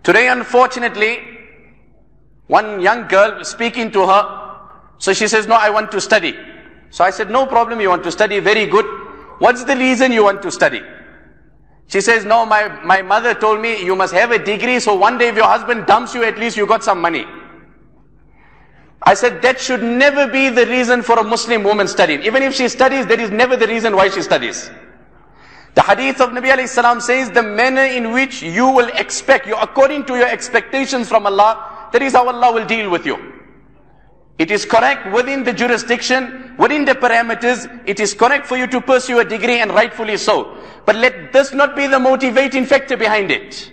Today, unfortunately, one young girl was speaking to her. So she says, no, I want to study. So I said, no problem, you want to study, very good. What's the reason you want to study? She says, no, my mother told me you must have a degree, so one day if your husband dumps you, at least you got some money. I said, that should never be the reason for a Muslim woman studying. Even if she studies, that is never the reason why she studies. The hadith of Nabi alayhi salam says, the manner in which you will expect, according to your expectations from Allah, that is how Allah will deal with you. It is correct within the jurisdiction, within the parameters, it is correct for you to pursue a degree, and rightfully so. But let this not be the motivating factor behind it.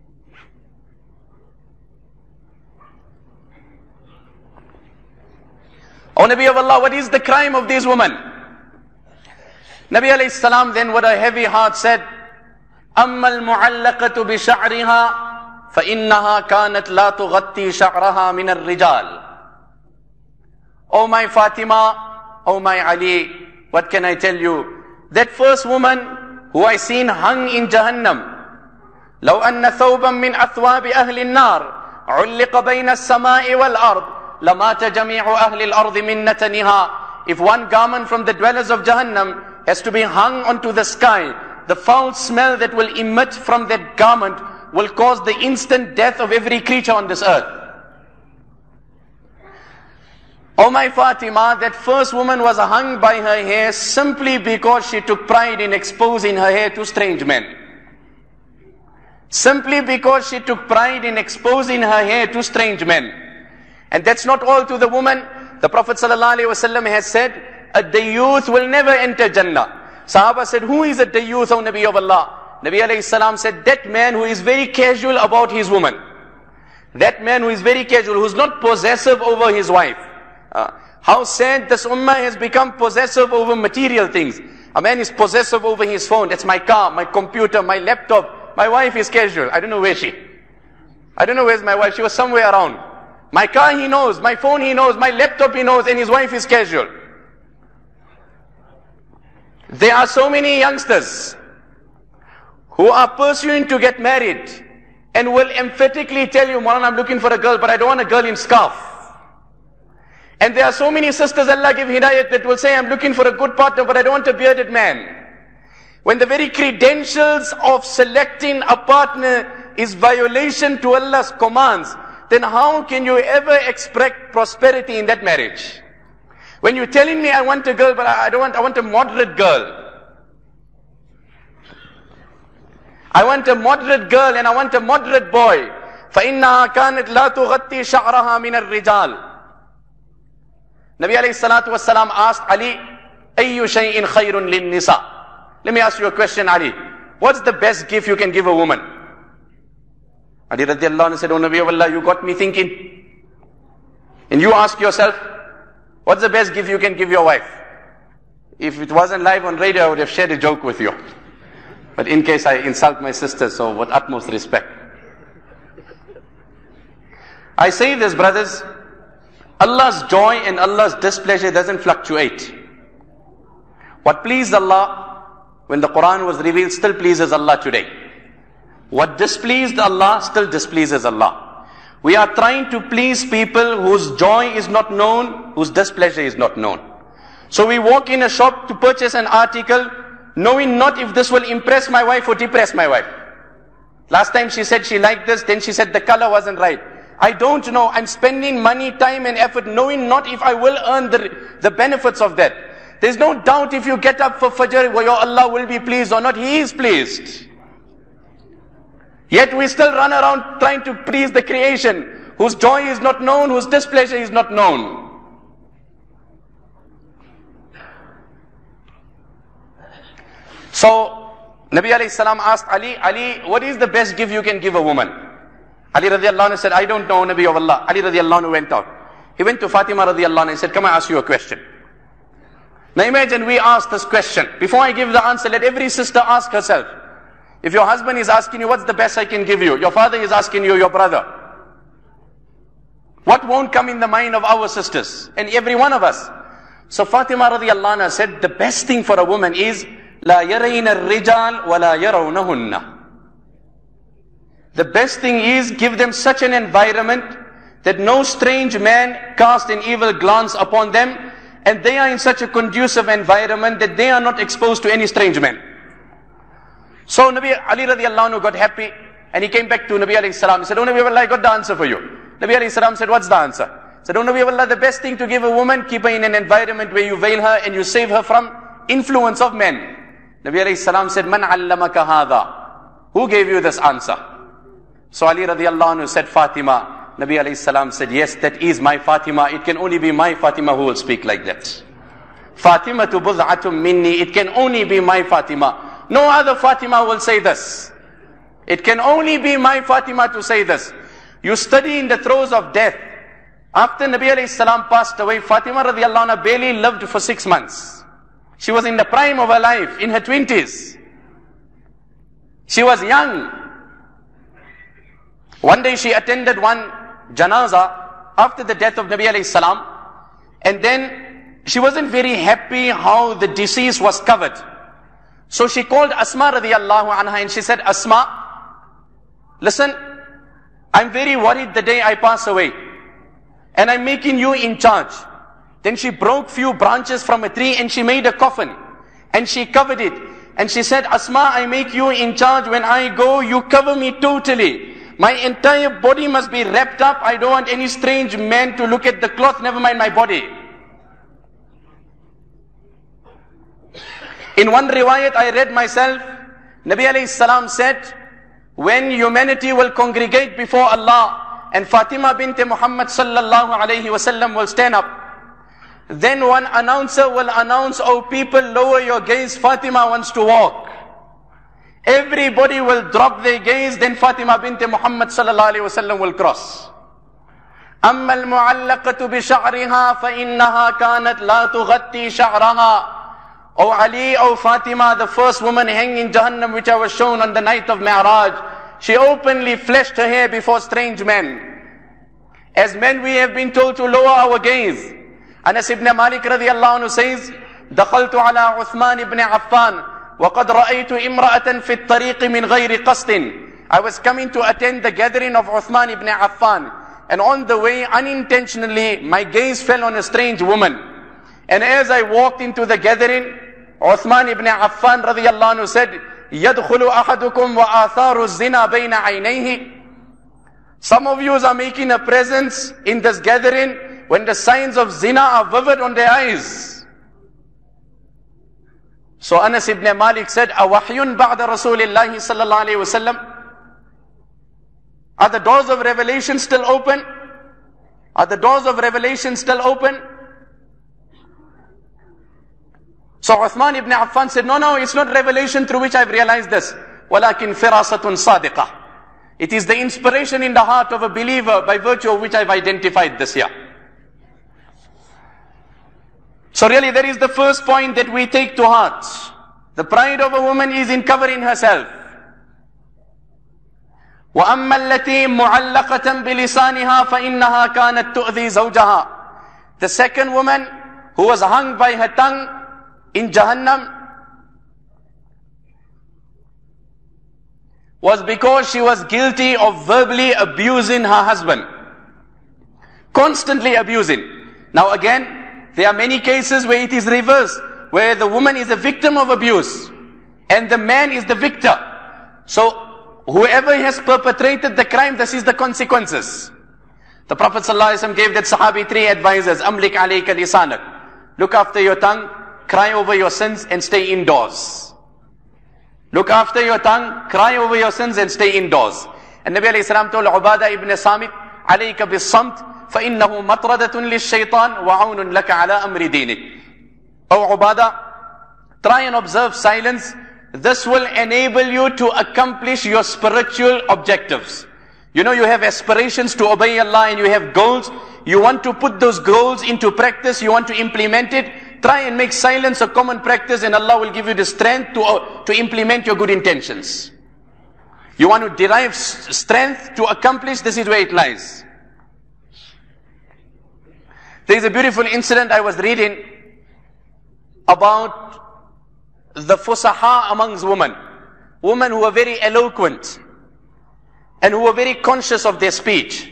O Nabi of Allah, what is the crime of these women? Nabi alayhi salam then with a heavy heart said, أَمَّا الْمُعَلَّقَةُ بِشَعْرِهَا فَإِنَّهَا كَانَتْ لَا تُغَطِّي شَعْرَهَا مِنَ الرِّجَالِ. Oh my Fatima, oh my Ali, what can I tell you? That first woman who I seen hung in Jahannam, لو أن ثوبا من أثواب أهل النار علق بين السماء والأرض لمات جميع أهل الأرض من نتنها. If one garment from the dwellers of Jahannam has to be hung onto the sky, the foul smell that will emit from that garment will cause the instant death of every creature on this earth. Oh my Fatima, that first woman was hung by her hair simply because she took pride in exposing her hair to strange men. Simply because she took pride in exposing her hair to strange men. And that's not all to the woman. The Prophet ﷺ has said, a dayyuth will never enter Jannah. Sahaba said, who is a dayyuth, O Nabi of Allah? Nabi alayhi salam said, that man who is very casual about his woman. That man who is very casual, who is not possessive over his wife. How sad this ummah has become possessive over material things. A man is possessive over his phone. That's my car, my computer, my laptop. My wife is casual. I don't know where she. I don't know where's my wife. She was somewhere around. My car he knows, my phone he knows, my laptop he knows, and his wife is casual. There are so many youngsters who are pursuing to get married and will emphatically tell you, Maulana, I'm looking for a girl, but I don't want a girl in scarf. And there are so many sisters, Allah give hidayat, that will say, I'm looking for a good partner, but I don't want a bearded man. When the very credentials of selecting a partner is violation to Allah's commands, then how can you ever expect prosperity in that marriage? When you're telling me I want a girl, but I want a moderate girl. I want a moderate girl and I want a moderate boy. فَإِنَّهَا كَانَتْ لَا تُغَطِّي شَعْرَهَا مِنَ الرِّجَالِ. Nabi alayhi salatu wasalam asked Ali, أَيُّ شَيْءٍ خَيْرٌ لِلنِّسَىٰ. Let me ask you a question, Ali. What's the best gift you can give a woman? Ali radiallahu anhu said, oh Nabi of Allah, you got me thinking. And you ask yourself, what's the best gift you can give your wife? If it wasn't live on radio, I would have shared a joke with you. But in case I insult my sister, so with utmost respect. I say this, brothers, Allah's joy and Allah's displeasure doesn't fluctuate. What pleased Allah when the Quran was revealed still pleases Allah today. What displeased Allah still displeases Allah. We are trying to please people whose joy is not known, whose displeasure is not known. So we walk in a shop to purchase an article, knowing not if this will impress my wife or depress my wife. Last time she said she liked this, then she said the color wasn't right. I don't know. I'm spending money, time and effort, knowing not if I will earn the benefits of that. There's no doubt if you get up for Fajr, your Allah will be pleased or not. He is pleased. Yet we still run around trying to please the creation, whose joy is not known, whose displeasure is not known. So, Nabi alayhi salam asked Ali, Ali, what is the best gift you can give a woman? Ali radiallahu anhu said, I don't know, Nabi of Allah. Ali radiallahu anhu went out. He went to Fatima radiallahu anhu and said, come I ask you a question. Now imagine we ask this question. Before I give the answer, let every sister ask herself. If your husband is asking you, what's the best I can give you? Your father is asking you, your brother. What won't come in the mind of our sisters? And every one of us. So Fatima radiallahu anha said, the best thing for a woman is, لا يرين الرجال ولا يرونهن. The best thing is give them such an environment that no strange man cast an evil glance upon them, and they are in such a conducive environment that they are not exposed to any strange man. So Nabi Ali radiallahu anhu got happy, and he came back to Nabi alayhi salam. He said, "Oh Nabi of Allah, I got the answer for you." Nabi alayhi salam said, "What's the answer?" He said, "Oh Nabi of Allah, the best thing to give a woman, keep her in an environment where you veil her and you save her from influence of men." Nabi alayhi salam said, "Man allamaka hadha?" Who gave you this answer? So Ali radiallahu anhu said, "Fatima." Nabi alayhi salam said, "Yes, that is my Fatima. It can only be my Fatima who will speak like that. Fatima tu bud'atum minni. It can only be my Fatima. No other Fatima will say this. It can only be my Fatima to say this." You study in the throes of death. After Nabi alayhi salam passed away, Fatima radiallahu anha barely lived for 6 months. She was in the prime of her life, in her 20s. She was young. One day she attended one janaza after the death of Nabi alayhi salam, and then she wasn't very happy how the deceased was covered. So she called Asma radiallahu anha and she said, "Asma, listen, I'm very worried the day I pass away, and I'm making you in charge." Then she broke few branches from a tree and she made a coffin and she covered it, and she said, "Asma, I make you in charge. When I go, you cover me totally. My entire body must be wrapped up. I don't want any strange man to look at the cloth, never mind my body." In one riwayat I read myself, Nabi alayhi salam said, when humanity will congregate before Allah and Fatima bint Muhammad sallallahu alayhi wasallam will stand up, then one announcer will announce, "Oh people, lower your gaze, Fatima wants to walk." Everybody will drop their gaze, then Fatima bint Muhammad sallallahu alayhi wasallam will cross. أَمَّا الْمُعَلَّقَةُ بِشَعْرِهَا فَإِنَّهَا كَانَتْ لَا تُغَطِّي شَعْرَهَا. O Ali, O Fatima, the first woman hanging in Jahannam which I was shown on the night of Mi'raj, she openly fleshed her hair before strange men. As men we have been told to lower our gaze. Anas ibn Malik radiallahu anhu says, دَخَلْتُ عَلَىٰ عُثْمَانِ ibn Affan وَقَدْ رَأَيْتُ إِمْرَأَةً فِي الطَّرِيقِ مِنْ غَيْرِ قَصْدٍ. I was coming to attend the gathering of Uthman ibn Affan, and on the way, unintentionally, my gaze fell on a strange woman. And as I walked into the gathering, Uthman ibn Affan radiyallahu anhu said, يَدْخُلُ أَحَدُكُمْ وَآثَارُ الزِّنَا بَيْنَ عَيْنَيْهِ. Some of you are making a presence in this gathering when the signs of zina are vivid on their eyes. So Anas ibn Malik said, أَوَحْيٌ بَعْدَ رَسُولِ اللَّهِ صَلَّى اللَّهُ عَلَيْهِ وَسَلَّمْ. Are the doors of revelation still open? Are the doors of revelation still open? So Uthman ibn Affan said, no, it's not revelation through which I've realized this. وَلَكِنْ فِرَاسَةٌ صَادِقَةٌ. It is the inspiration in the heart of a believer by virtue of which I've identified this here. So really that is the first point that we take to heart. The pride of a woman is in covering herself. وَأَمَّا الَّتِي مُعَلَّقَةً بِلِسَانِهَا فَإِنَّهَا كَانَتْ تُؤْذِي زَوْجَهَا. The second woman who was hung by her tongue in Jahannam was because she was guilty of verbally abusing her husband. Constantly abusing. Now again, there are many cases where it is reversed, where the woman is a victim of abuse and the man is the victor. So whoever has perpetrated the crime, this is the consequences. The Prophet ﷺ gave that Sahabi 3 advices. Amlik alayka lisanak. Look after your tongue, cry over your sins and stay indoors. Look after your tongue, cry over your sins and stay indoors. And Nabi alayhi salam told Ubadah ibn Samit, alayka bis samt, فَإِنَّهُ مَطْرَدَةٌ لِلشَّيْطَانِ وَعَوْنٌ لَكَ عَلَىٰ أَمْرِ دِينِكَ. O Ubadah, try and observe silence. This will enable you to accomplish your spiritual objectives. You know, you have aspirations to obey Allah and you have goals. You want to put those goals into practice. You want to implement it. Try and make silence a common practice and Allah will give you the strength to implement your good intentions. You want to derive strength to accomplish, this is where it lies. There is a beautiful incident I was reading about the fusaha amongst women. Women who are very eloquent. and who were very conscious of their speech.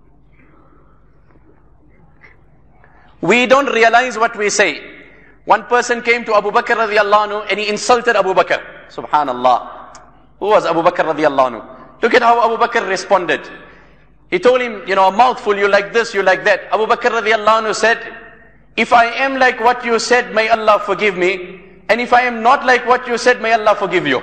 We don't realize what we say. One person came to Abu Bakr radiallahu anhu and he insulted Abu Bakr. Subhanallah. Who was Abu Bakr radiallahu anhu? Look at how Abu Bakr responded. He told him, a mouthful, you like this, you like that. Abu Bakr radiallahu anhu said, if I am like what you said, may Allah forgive me. And if I am not like what you said, may Allah forgive you.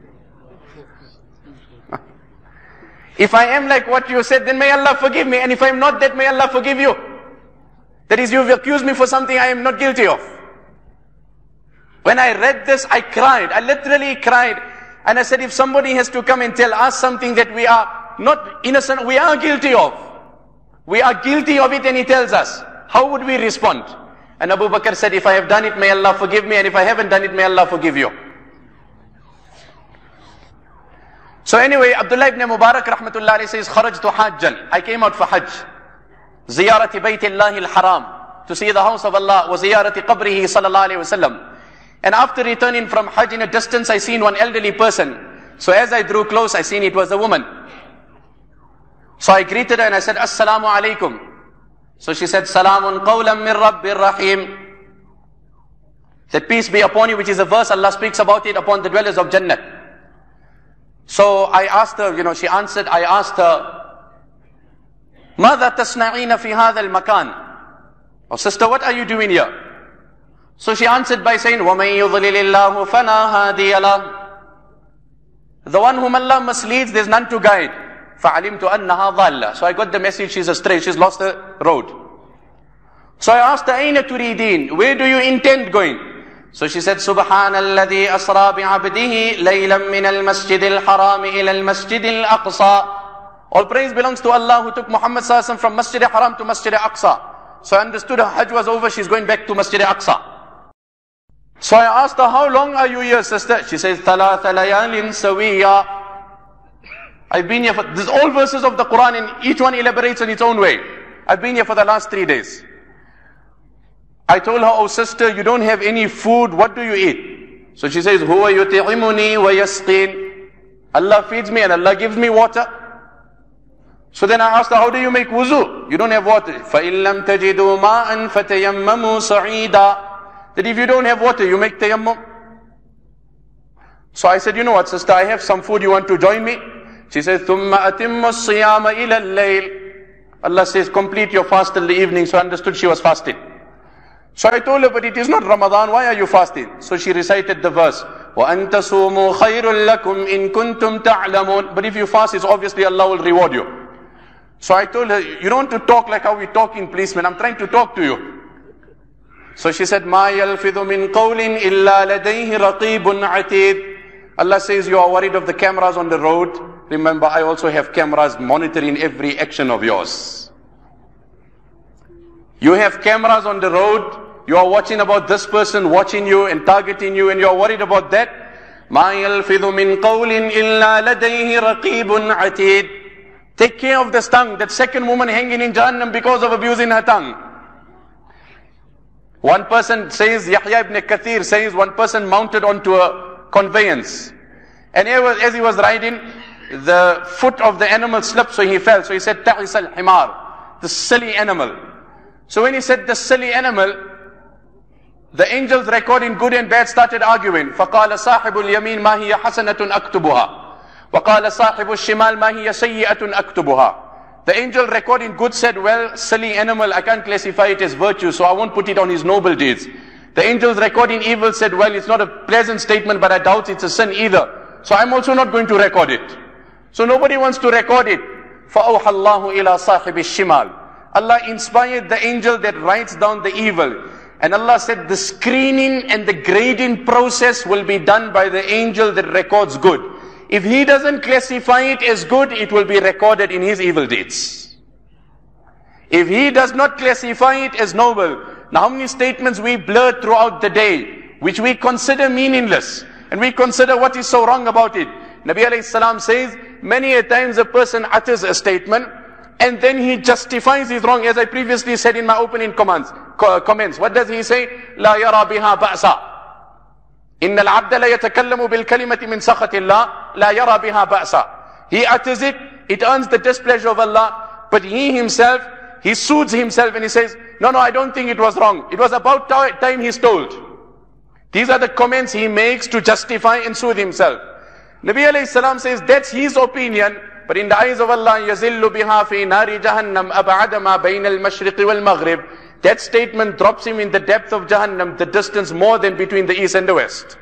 If I am like what you said, then may Allah forgive me. And if I am not that, may Allah forgive you. That is, you've accused me for something I am not guilty of. When I read this, I cried. I literally cried. And I said, if somebody has to come and tell us something that we are not innocent, we are guilty of. We are guilty of it and he tells us. How would we respond? And Abu Bakr said, if I have done it, may Allah forgive me. And if I haven't done it, may Allah forgive you. So anyway, Abdullah ibn Mubarak rahmatullah alayhi says, Kharajtu hajjan. I came out for hajj. Ziyarati baytillahi al-haram. To see the house of Allah. Wa ziyarati qabrihi sallallahu alayhi wa sallam. And after returning from hajj, in a distance, I seen one elderly person. So as I drew close, I seen it was a woman. So I greeted her and I said, Assalamu alaikum. So she said, Salamun qawlan min Rabbir Rahim. That peace be upon you, which is a verse Allah speaks about it upon the dwellers of Jannah. So I asked her, she answered, I asked her, ماذا تصنعين في هذا المكان? Oh sister, what are you doing here? So she answered by saying, وَمَن يُضْلِلِ اللَّهُ فَلَا هَادِيَ لَهُ. The one whom Allah misleads, there's none to guide. فَعَلِمْتُ أَنَّهَا ضَالَّةٌ. So I got the message, she's astray, she's lost the road. So I asked her, أَيْنَ تُرِيدِينَ? Where do you intend going? So she said, سُبْحَانَ الَّذِي أَسْرَى بِعَبْدِهِ لَيْلًا مِنَ الْمَسْجِدِ الْحَرَامِ إِلَى الْمَسْجِدِ الْأَقْصَى. All praise belongs to Allah who took Muhammad sallallahu alaihi wasallam from Masjid al-Haram to Masjid al-Aqsa. So I understood her hajj was over, she's going back to Masjid al-Aqsa. So I asked her, how long are you here, sister? She says, ثَلَاثَ لَيَالٍ سَوِيًّا. I've been here for, there's all verses of the Quran and each one elaborates in its own way. I've been here for the last 3 days. I told her, oh sister, you don't have any food, what do you eat? So she says, هُوَ يُطِعِمُنِي وَيَسْقِينَ. Allah feeds me and Allah gives me water. So then I asked her, how do you make wuzu? You don't have water. فَإِن لَمْ تَجِدُوا مَاءً فَتَيَمَّمُوا صَعِيدًا. That if you don't have water, you make tayammum. So I said, you know what sister, I have some food, you want to join me? She says, ثُمَّ أَتِمُّ الصِّيَامَ إِلَى اللَّيْلِ. Allah says, complete your fast till the evening. So I understood she was fasting. So I told her, but it is not Ramadan, why are you fasting? So she recited the verse, وَأَن تَصُومُوا خَيْرٌ لَكُمْ إِن كُنْتُمْ تَعْلَمُونَ. But if you fast, it's obviously Allah will reward you. So I told her, you don't want to talk like how we talk in policemen. I'm trying to talk to you. So she said, مَا يَلْفِظُ مِنْ قَوْلٍ إِلَّا لَدَيْهِ رَقِيبٌ عَتِيدٌ. Allah says, you are worried of the cameras on the road. Remember, I also have cameras monitoring every action of yours. You have cameras on the road. You are watching about this person watching you and targeting you, and you are worried about that. مَا يَلْفِظُ مِنْ قَوْلٍ إِلَّا لَدَيْهِ رَقِيبٌ عَتِيدٌ. Take care of this tongue. That second woman hanging in Jahannam because of abusing her tongue. One person says, Yahya ibn Kathir says, one person mounted onto a conveyance. And as he was riding, the foot of the animal slipped, so he fell. So he said, تَعِسَ الْحِمَارِ. The silly animal. So when he said the silly animal, the angels recording good and bad started arguing. فَقَالَ صَاحِبُ الْيَمِينَ مَا هِيَ حَسَنَةٌ أَكْتُبُهَا. وَقَالَ صَاحِبُ الشِّمَالِ مَا هِيَ سَيِّئَةٌ أَكْتُبُهَا. The angel recording good said, well, silly animal, I can't classify it as virtue, so I won't put it on his noble deeds. The angels recording evil said, well, it's not a pleasant statement, but I doubt it's a sin either. So I'm also not going to record it. So nobody wants to record it. فَأَوْحَى اللَّهُ إِلَى صَاحِبِ الشِّمَالِ. Allah inspired the angel that writes down the evil. And Allah said, the screening and the grading process will be done by the angel that records good. If he doesn't classify it as good, it will be recorded in his evil deeds. If he does not classify it as noble, now how many statements we blurt throughout the day, which we consider meaningless, and we consider what is so wrong about it. Nabi alayhi salam says, many a times a person utters a statement, and then he justifies his wrong, as I previously said in my opening comments. What does he say? لا يرى بها بأسا. إن العبد لا يتكلم بالكلمة من سخط الله لا يرى بها بأسا. He utters it it earns the displeasure of Allah, but he himself, he soothes himself and he says, no, I don't think it was wrong. It was about time he's told. These are the comments he makes to justify and soothe himself. Nabi alayhi salam says, that's his opinion, but in the eyes of Allah, يَزِلُّ بِهَا فِي نَارِ جَهَنَّمْ أَبْعَدَ مَا بَيْنَ الْمَشْرِقِ وَالْمَغْرِبِ. That statement drops him in the depth of Jahannam, the distance more than between the east and the west.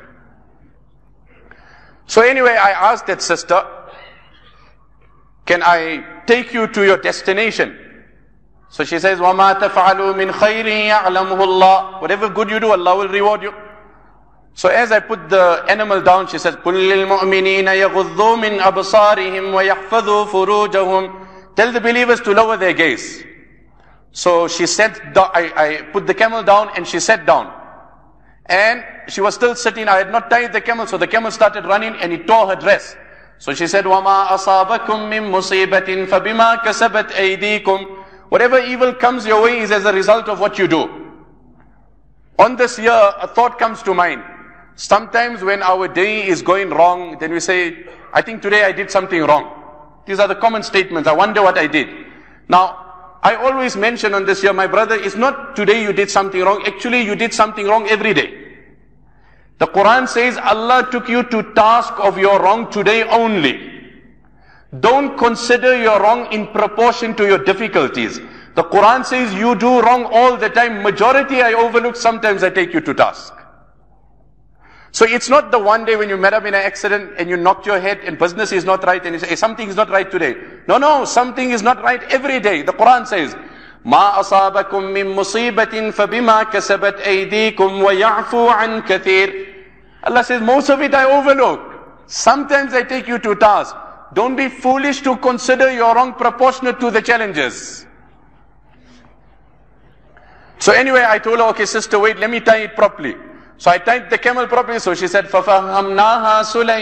So anyway, I asked that sister, can I take you to your destination? So she says, وَمَا تَفْعَلُوا مِنْ خَيْرٍ يَعْلَمُهُ اللَّهُ. Whatever good you do, Allah will reward you. So as I put the animal down, she says, قُلْ لِلْمُؤْمِنِينَ يَغُضُّوا مِنْ أَبْصَارِهِمْ وَيَحْفَظُوا فُرُوجَهُم. Tell the believers to lower their gaze. So she sat down, I put the camel down and she sat down. And she was still sitting. I had not tied the camel, so the camel started running and it tore her dress. So she said, وَمَا أَصَابَكُم مِّن مُّصِيبَةٍ فَبِمَا كَسَبَتْ أَيْدِيكُمْ. Whatever evil comes your way is as a result of what you do. On this year, a thought comes to mind. Sometimes when our day is going wrong, then we say, I think today I did something wrong. These are the common statements. I wonder what I did. Now, I always mention on this year, my brother, it's not today you did something wrong. Actually, you did something wrong every day. The Quran says Allah took you to task of your wrong today only. Don't consider your wrong in proportion to your difficulties. The Quran says you do wrong all the time. Majority I overlook, sometimes I take you to task. So it's not the one day when you met up in an accident and you knocked your head and business is not right and you say, hey, something is not right today. No, something is not right every day. The Quran says, مَا أَصَابَكُم مِّن مُّصِيبَةٍ فَبِمَا كَسَبَتْ أَيْدِيكُمْ وَيَعْفُوا عَنْ كَثِيرٍ. Allah says, most of it I overlook. Sometimes I take you to task. Don't be foolish to consider your wrong proportionate to the challenges. So anyway, I told her, okay sister, wait, let me tie it properly. So I tied the camel properly. So she said, فَفَهَّمْنَاهَا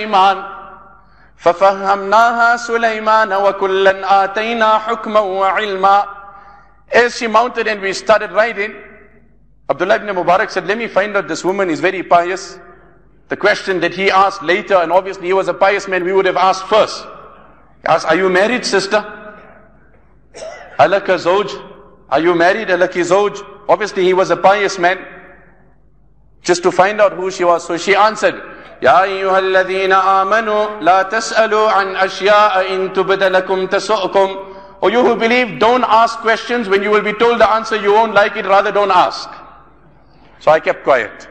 سُلَيْمَانَ وَكُلًّا آتَيْنَا حُكْمًا وَعِلْمًا. As she mounted and we started riding, Abdullah ibn Mubarak said, let me find out this woman is very pious. The question that he asked later, and obviously he was a pious man, we would have asked first. He asked, are you married, sister? Alaka zawj? Are you married? Alaki zawj? Obviously he was a pious man. Just to find out who she was. So she answered, يَا أَيُّهَا الَّذِينَ آمَنُوا لَا تَسْأَلُوا عَنْ أَشْيَاءَ إِن تُبْدَ لَكُمْ تَسُؤْكُمْ. O you who believe, don't ask questions when you will be told the answer, you won't like it, rather don't ask. So I kept quiet.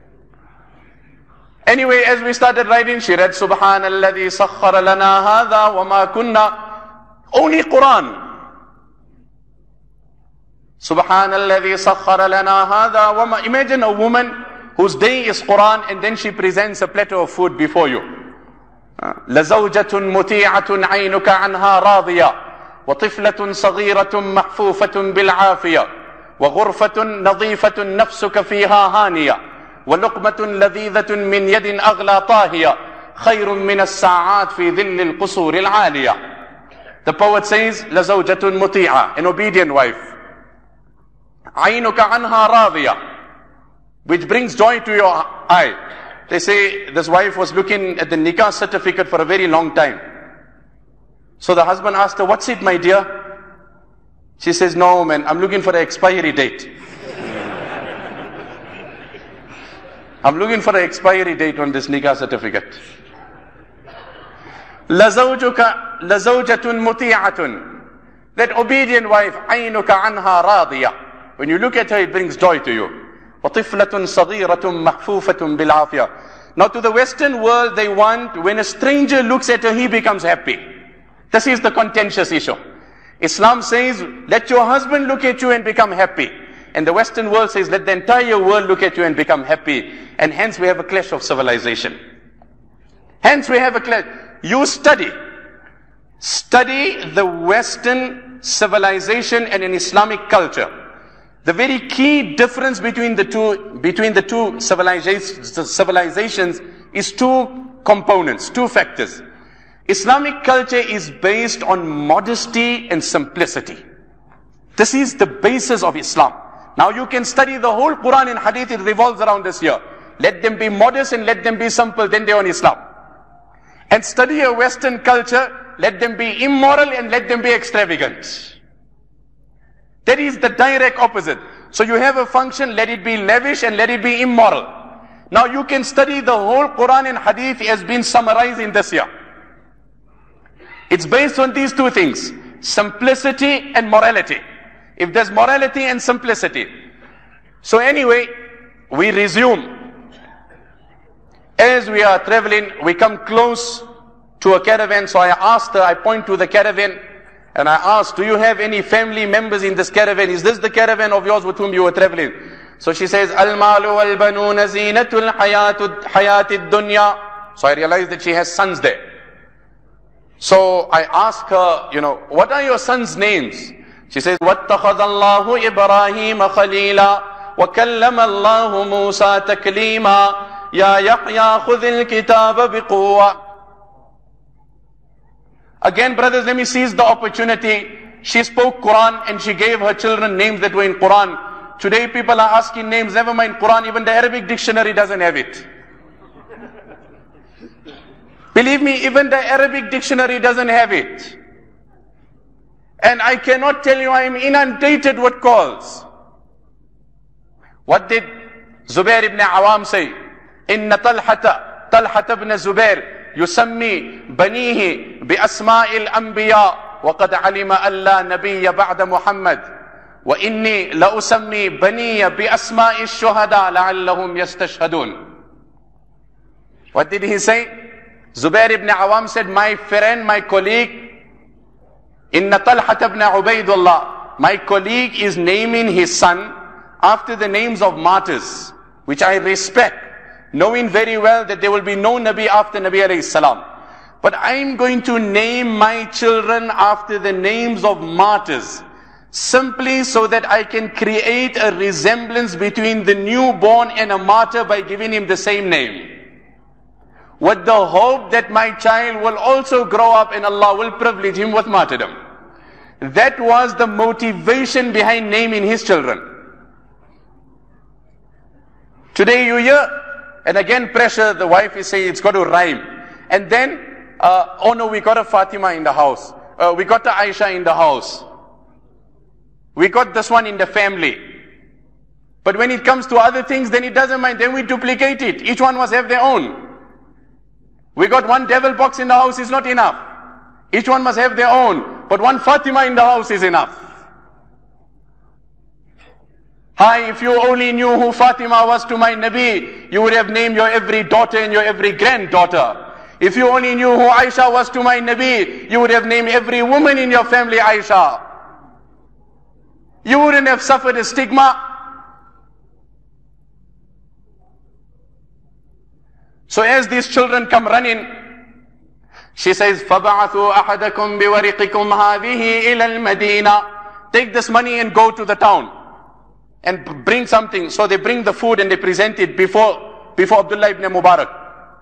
Anyway, as we started riding, she read, سُبْحَانَ الَّذِي سَخَّرَ لَنَا هَذَا وَمَا كُنَّا. Only Quran. سُبْحَانَ الَّذِي سَخَّرَ لَنَا هَذَا وَمَا. Imagine a woman whose day is Quran and then she presents a platter of food before you. لَزَوْجَةٌ مُتِيعَةٌ عَيْنُكَ عَنْهَا رَاضِيَةٌ وَطِفْلَةٌ صَغِيرَةٌ مَحْفُوفَةٌ بِالْعَافِيَةِ وَغُرْفَةٌ نَظِيفَةٌ نَفْسُكَ فِيهَا هَانِيَةٌ وَلُقْمَةٌ لَذِيذَةٌ مِّنْ يَدٍ أَغْلَى طَاهِيَةٌ خَيْرٌ مِّنَ السَّاعَاتِ فِي ظِلِّ الْقُصُورِ الْعَالِيَةِ. The poet says, لَزَوْجَةٌ مُتِيعَةٌ, an obedient wife. عَيْنُكَ عَنْهَا رَاضِيَةٌ, which brings joy to your eye. They say this wife was looking at the nikah certificate for a very long time. So the husband asked her, what's it, my dear? She says, no man, I'm looking for the expiry date. I'm looking for the expiry date on this nikah certificate. لَزَوْجَةٌ مُتِيعَةٌ, that obedient wife, عَيْنُكَ عَنْهَا رَاضِيَةٌ. When you look at her, it brings joy to you. وَطِفْلَةٌ صَغِيرَةٌ مَحْفُوفَةٌ بِالْعَافِيَةِ. Now to the Western world, they want, when a stranger looks at her, he becomes happy. This is the contentious issue. Islam says, let your husband look at you and become happy. And the Western world says, let the entire world look at you and become happy. And hence we have a clash of civilization. Hence we have a clash. You study the Western civilization and an Islamic culture. The very key difference between the two civilizations is two components, two factors. Islamic culture is based on modesty and simplicity. This is the basis of Islam. Now you can study the whole Quran and Hadith, it revolves around this here. Let them be modest and let them be simple, then they're on Islam. And study a Western culture, let them be immoral and let them be extravagant. That is the direct opposite. So you have a function, let it be lavish and let it be immoral. Now you can study the whole Quran and Hadith as been summarized in this year. It's based on these two things, simplicity and morality. If there's morality and simplicity. So anyway, we resume. As we are traveling, we come close to a caravan. So I asked her, I point to the caravan and I asked, do you have any family members in this caravan? Is this the caravan of yours with whom you were traveling? So she says, Al-malu wal-banuna zinatul hayatid dunya. So I realized that she has sons there. So I asked her, what are your sons' names? She says, وَاتَّخَذَ اللَّهُ إِبْرَاهِيمَ خَلِيلًا وَكَلَّمَ اللَّهُ مُوسَى تَكْلِيمًا يَا يَحْيَا خُذِ الْكِتَابَ بِقُوَّةٍ. Again, brothers, let me seize the opportunity. She spoke Quran and she gave her children names that were in Quran. Today people are asking names, never mind Quran, even the Arabic dictionary doesn't have it. Believe me, even the Arabic dictionary doesn't have it. And I cannot tell you, I am inundated with calls. What did Zubair ibn Awam say? Inna Talhata ibn Zubair يسمي بنيه بأسماء الأنبياء وقد علم أن لا نبي بعد محمد وإني لأسمي بني بأسماء الشهداء لعلهم يستشهدون. What did he say? Zubair ibn Awam said, my friend, my colleague, Inna Talhat ibn Ubaidullah, my colleague is naming his son after the names of martyrs, which I respect, knowing very well that there will be no Nabi after Nabi alayhi salam. But I'm going to name my children after the names of martyrs, simply so that I can create a resemblance between the newborn and a martyr by giving him the same name. With the hope that my child will also grow up and Allah will privilege him with martyrdom. That was the motivation behind naming his children. Today you hear, and again pressure, the wife is saying it's got to rhyme. And then, oh no, we got a Fatima in the house. We got a Aisha in the house. We got this one in the family. But when it comes to other things, then it doesn't mind. Then we duplicate it. Each one must have their own. We got one devil box in the house is not enough. Each one must have their own. But one Fatima in the house is enough. Hi, if you only knew who Fatima was to my Nabi, you would have named your every daughter and your every granddaughter. If you only knew who Aisha was to my Nabi, you would have named every woman in your family Aisha. You wouldn't have suffered a stigma. So as these children come running, she says, فَبَعَثُوا أَحَدَكُمْ بِوَرِقِكُمْ هَذِهِ إِلَى الْمَدِينَةِ. Take this money and go to the town and bring something. So they bring the food and they present it before Abdullah ibn Mubarak.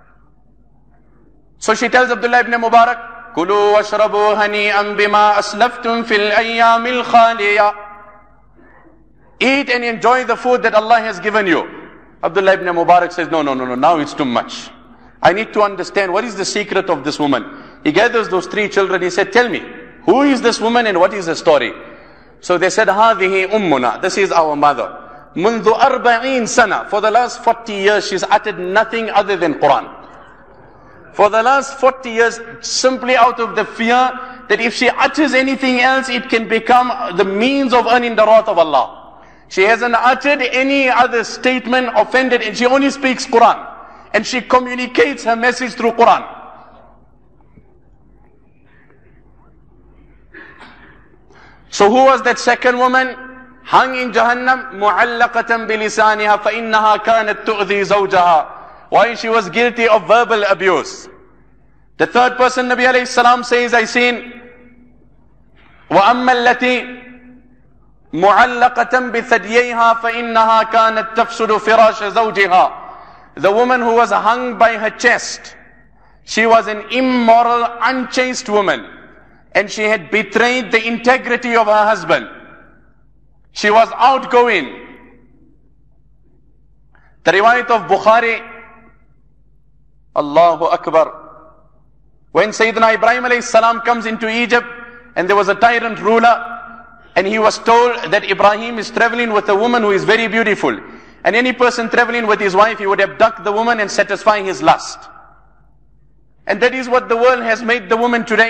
So she tells Abdullah ibn Mubarak, كُلُوا وَاشْرَبُوا هَنِيئًا بِمَا أَسْلَفْتُمْ فِي الْأَيَّامِ الْخَالِيَةِ. Eat and enjoy the food that Allah has given you. Abdullah ibn Mubarak says, no, now it's too much. I need to understand what is the secret of this woman. He gathers those three children. He said, tell me, who is this woman and what is the story? So they said, هذه أمنا. This is our mother. منذ 40 سنة. For the last 40 years, she's uttered nothing other than Quran. For the last 40 years, simply out of the fear that if she utters anything else, it can become the means of earning the wrath of Allah. She hasn't uttered any other statement offended, and she only speaks Quran. And she communicates her message through Quran. So who was that second woman? Hung in Jahannam, مُعَلَّقَةً بِلِسَانِهَا فَإِنَّهَا كَانَتْ تُؤْذِي زَوْجَهَا. Why? She was guilty of verbal abuse. The third person, Nabi alayhi salam says, I seen, وَأَمَّا الَّتِي مُعَلَّقَةً بِثَدْيَيْهَا فَإِنَّهَا كَانَتْ تَفْسُدُ فِرَاشَ زَوْجِهَا. The woman who was hung by her chest, she was an immoral, unchaste woman. And she had betrayed the integrity of her husband. She was outgoing. The riwayat of Bukhari, Allahu Akbar. When Sayyidina Ibrahim alayhi salam comes into Egypt, and there was a tyrant ruler, and he was told that Ibrahim is traveling with a woman who is very beautiful. And any person traveling with his wife, he would abduct the woman and satisfy his lust. And that is what the world has made the woman today.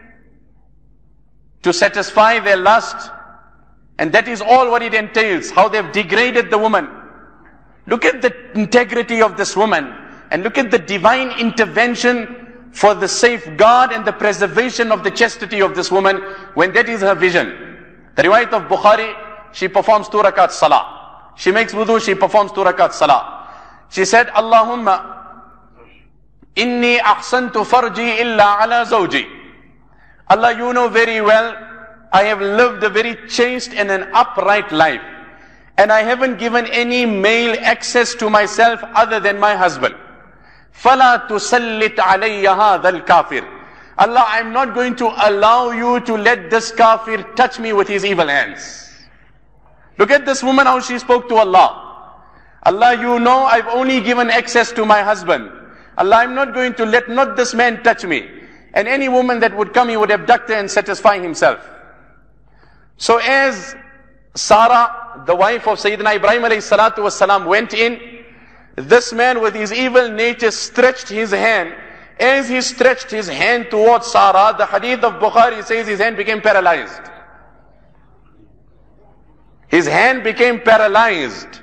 To satisfy their lust. And that is all what it entails, how they've degraded the woman. Look at the integrity of this woman, and look at the divine intervention for the safeguard and the preservation of the chastity of this woman, when that is her vision. The riwayat of Bukhari, she performs 2 rakat salah. She makes wudu, she performs 2 rakat salah. She said, Allahumma, inni ahsantu farji illa ala zawji. Allah, you know very well, I have lived a very chaste and an upright life. And I haven't given any male access to myself other than my husband. فَلَا تُسَلِّتْ عَلَيَّ هَذَا الْكَافِرِ. Allah, I'm not going to allow you to let this kafir touch me with his evil hands. Look at this woman, how she spoke to Allah. Allah, you know I've only given access to my husband. Allah, I'm not going to let not this man touch me. And any woman that would come, he would abduct her and satisfy himself. So as Sarah, the wife of Sayyidina Ibrahim alayhi salatu wasalam, went in, this man with his evil nature stretched his hand. As he stretched his hand towards Sarah, the hadith of Bukhari says his hand became paralyzed. His hand became paralyzed.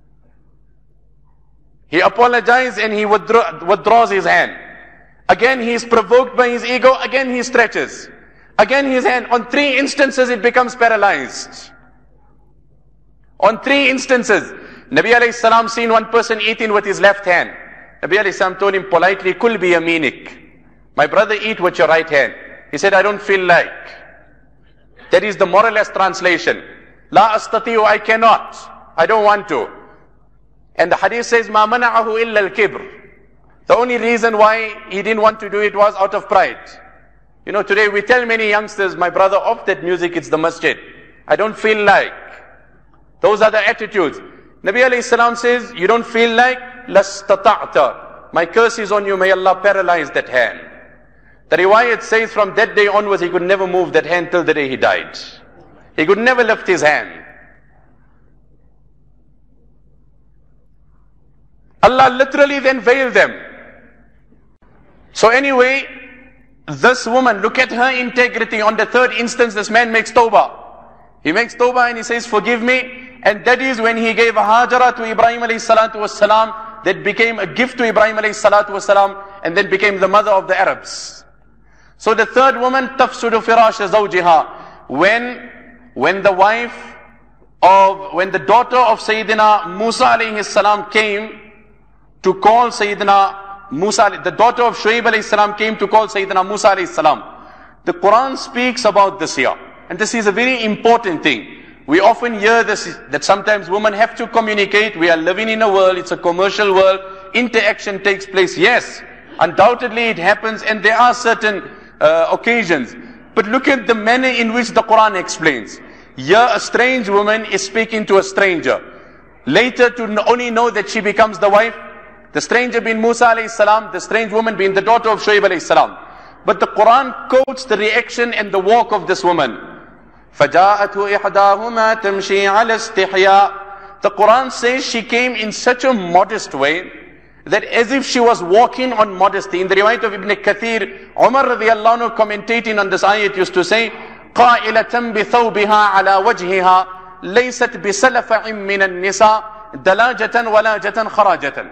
He apologized and he withdraws his hand. Again he is provoked by his ego, again he stretches. Again his hand, on 3 instances it becomes paralyzed. On 3 instances, Nabi alayhi salam seen one person eating with his left hand. Nabi alayhi salam told him politely, Kul bi yaminik. My brother, eat with your right hand. He said, I don't feel like. That is the moralist translation. La astati'u, I cannot. I don't want to. And the hadith says, Ma mana'ahu illa al-kibr. The only reason why he didn't want to do it was out of pride. You know, today we tell many youngsters, my brother, off that music, it's the masjid. I don't feel like. Those are the attitudes. Nabi alayhi salam says, you don't feel like, lastata'ta. My curse is on you, may Allah paralyze that hand. The riwayat says from that day onwards, he could never move that hand till the day he died. He could never lift his hand. Allah literally then veiled them. So anyway, this woman, look at her integrity. On the 3rd instance, this man makes tawbah. He makes tawbah and he says, forgive me. And that is when he gave Hajara to Ibrahim alayhi salatu wasalam, that became a gift to Ibrahim alayhi salatu wasalam, and then became the mother of the Arabs. So the 3rd woman, tafsudu firasha zawjiha. When the daughter of Sayyidina Musa alayhi salam came to call Sayyidina Musa, the daughter of Shuaib alayhi salam came to call Sayyidina Musa alayhi salam. The Quran speaks about this here. And this is a very important thing. We often hear this, that sometimes women have to communicate. We are living in a world, it's a commercial world. Interaction takes place. Yes, undoubtedly it happens, and there are certain occasions. But look at the manner in which the Quran explains. Here a strange woman is speaking to a stranger. Later to only know that she becomes the wife. The stranger being Musa alayhi salam, the strange woman being the daughter of Shuaib alayhi salam. But the Quran quotes the reaction and the walk of this woman. فَجَاءَتْهُ إِحْدَاهُمَا تَمْشِي عَلَى اسْتِحْيَاءٍ. The Quran says she came in such a modest way, that as if she was walking on modesty. In the riwayat of Ibn Kathir, Umar radiyallahu anhu commentating on this ayat used to say, قَائِلَةً بِثَوْبِهَا عَلَى وَجْهِهَا لَيْسَتْ بِسَلَفَعٍ مِّنَ النِّسَاءِ دَلَاجَةً وَلَاجَةً خَرَاجَةً.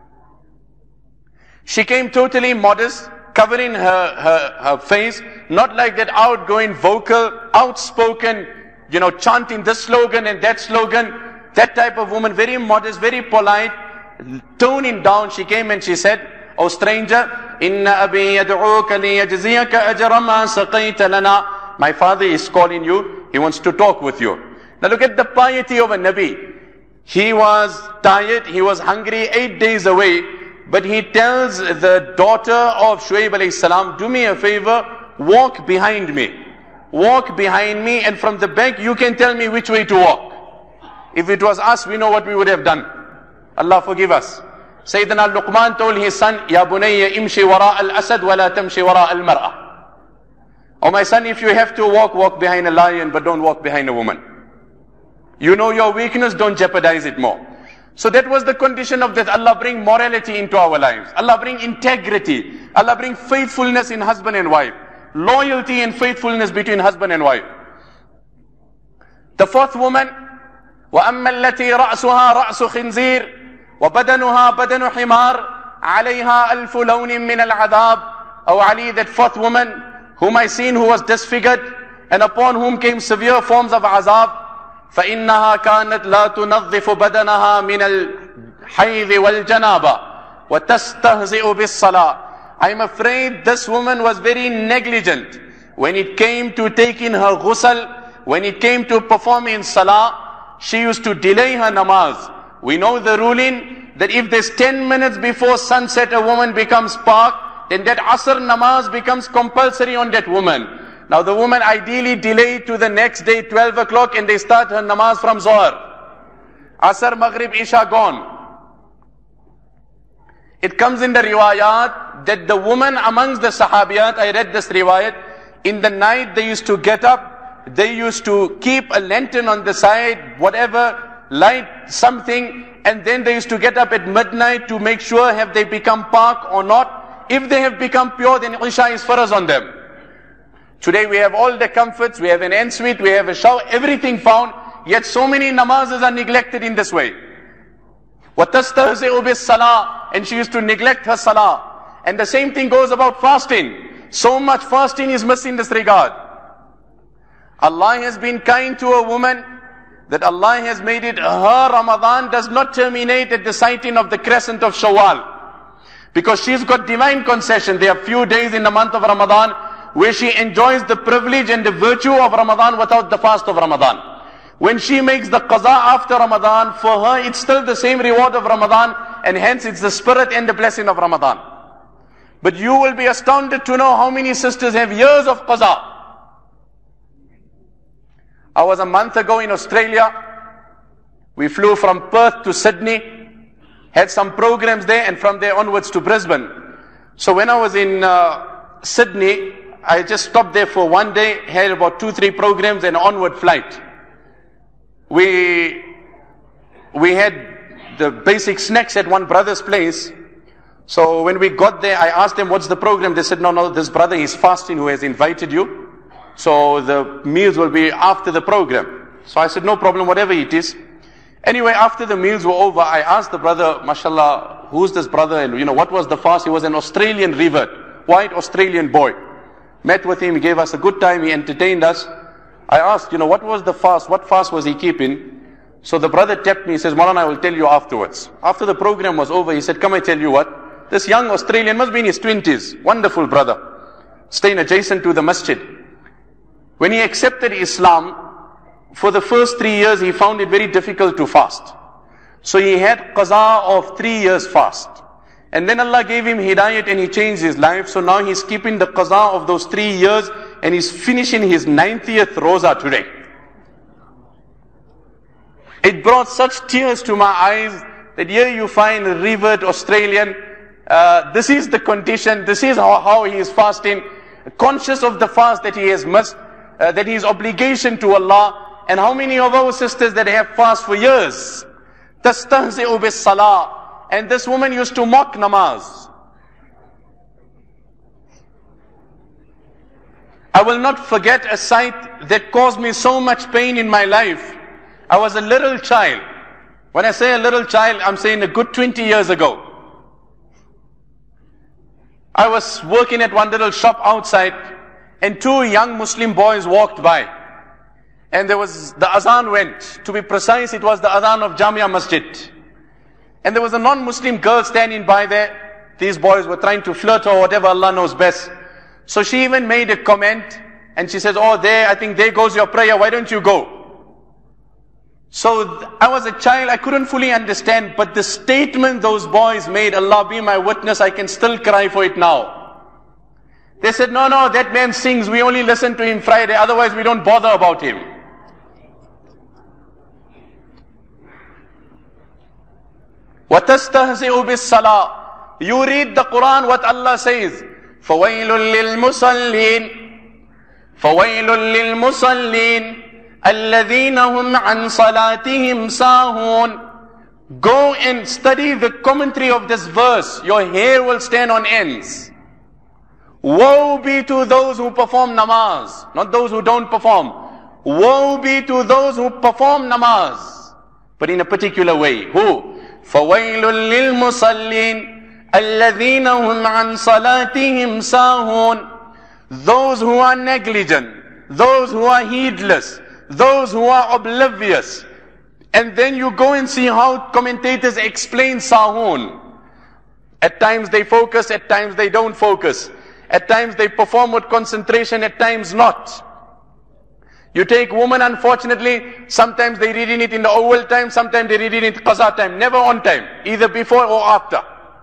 She came totally modest, covering her face, not like that outgoing, vocal, outspoken, chanting this slogan and that slogan. That type of woman, very modest, very polite, toning down. She came and she said, O stranger, Inna abi yad'uka liyajziyaka ajra ma saqayta lana. My father is calling you, he wants to talk with you. Now look at the piety of a Nabi. He was tired, he was hungry, 8 days away. But he tells the daughter of Shuaib alayhi salam, do me a favor, walk behind me. Walk behind me, and from the back you can tell me which way to walk. If it was us, we know what we would have done. Allah forgive us. Sayyidina Luqman told his son, Ya bunayya imshi wara al-asad wa la tamshi wara al-mar'ah. Oh my son, if you have to walk, walk behind a lion, but don't walk behind a woman. You know your weakness, don't jeopardize it more. So that was the condition of that. Allah bring morality into our lives. Allah bring integrity. Allah bring faithfulness in husband and wife. Loyalty and faithfulness between husband and wife. The fourth woman, وَأَمَّا الَّتِي رَأْسُهَا رَأْسُ خِنْزِيرٍ وَبَدَنُهَا بَدَنُ حِمَارٍ عَلَيْهَا أَلْفُ لَوْنٍ مِّنَ الْعَذَابِ. O Ali, that fourth woman whom I seen who was disfigured and upon whom came severe forms of azab, فإنها كانت لا تنظف بدنها من الحيض والجنابة وتستهزئ بالصلاة. I'm afraid this woman was very negligent when it came to taking her ghusl, when it came to performing salah. She used to delay her namaz. We know the ruling that if there's 10 minutes before sunset a woman becomes park, then that asr namaz becomes compulsory on that woman. Now the woman ideally delayed to the next day 12 o'clock and they start her namaz from Zohar. Asr, Maghrib, Isha gone. It comes in the riwayat that the woman amongst the sahabiyat, I read this riwayat, in the night they used to get up, they used to keep a lantern on the side, whatever, light something, and then they used to get up at midnight to make sure have they become pak or not. If they have become pure, then Isha is faraz on them. Today we have all the comforts, we have an ensuite, we have a shower, everything found, yet so many namazes are neglected in this way. وَتَسْتَهْزِئُ بِالصَّلَاةِ, and she used to neglect her salah. And the same thing goes about fasting. So much fasting is missed in this regard. Allah has been kind to a woman that Allah has made it her Ramadan does not terminate at the sighting of the crescent of Shawwal. Because she's got divine concession. There are few days in the month of Ramadan where she enjoys the privilege and the virtue of Ramadan without the fast of Ramadan. When she makes the qaza after Ramadan, for her it's still the same reward of Ramadan, and hence it's the spirit and the blessing of Ramadan. But you will be astounded to know how many sisters have years of qaza. I was a month ago in Australia. We flew from Perth to Sydney, had some programs there, and from there onwards to Brisbane. So when I was in Sydney, I just stopped there for one day, had about 2-3 programs and an onward flight. We had the basic snacks at one brother's place. So when we got there, I asked them, what's the program? They said, no, this brother is fasting who has invited you. So the meals will be after the program. So I said, no problem, whatever it is. Anyway, after the meals were over, I asked the brother, mashallah, who's this brother? And what was the fast? He was an Australian revert, white Australian boy. Met with him, he gave us a good time, he entertained us. I asked, what was the fast? What fast was he keeping? So the brother tapped me, he says, Maulana, I will tell you afterwards. After the program was over, he said, come I tell you what. This young Australian must be in his 20s, wonderful brother, staying adjacent to the masjid. When he accepted Islam, for the first 3 years, he found it very difficult to fast. So he had qaza of 3 years fast. And then Allah gave him hidayat and he changed his life. So now he's keeping the qaza of those 3 years and he's finishing his 90th roza today. It brought such tears to my eyes that here you find a revered Australian. This is the condition, this is how he is fasting, conscious of the fast that he has missed, that his obligation to Allah. And how many of our sisters that have fast for years? تَسْتَهْزِئُ بِالصَّلَاةِ. And this woman used to mock namaz. I will not forget a sight that caused me so much pain in my life. I was a little child. When I say a little child, I'm saying a good 20 years ago. I was working at one little shop outside and 2 young Muslim boys walked by. And there was, the azan went. To be precise, it was the azan of Jamia Masjid. And there was a non-Muslim girl standing by there. These boys were trying to flirt or whatever, Allah knows best. So she even made a comment and she says, oh there, I think there goes your prayer, why don't you go? So I was a child, I couldn't fully understand, but the statement those boys made, Allah be my witness, I can still cry for it now. They said, no, that man sings, we only listen to him Friday, otherwise we don't bother about him. وَتَسْتَهْزِئُ بِالصَّلَاةِ. You read the Quran, what Allah says, فَوَيْلٌ لِلْمُصَلِّينَ فَوَيْلٌ لِلْمُصَلِّينَ الَّذِينَ هُمْ عَنْ صَلَاتِهِمْ سَاهُونَ. Go and study the commentary of this verse. Your hair will stand on ends. Woe be to those who perform namaz, not those who don't perform. Woe be to those who perform namaz, but in a particular way. Who? فَوَيْلٌ لِلْمُصَلِّينَ الَّذِينَ هُمْ عَنْ صَلَاتِهِمْ سَاهُونَ. Those who are negligent, those who are heedless, those who are oblivious. And then you go and see how commentators explain sahun. At times they focus, at times they don't focus. At times they perform with concentration, at times not. You take women, unfortunately, sometimes they read in it in the awwal time, sometimes they read in it qaza time, never on time, either before or after.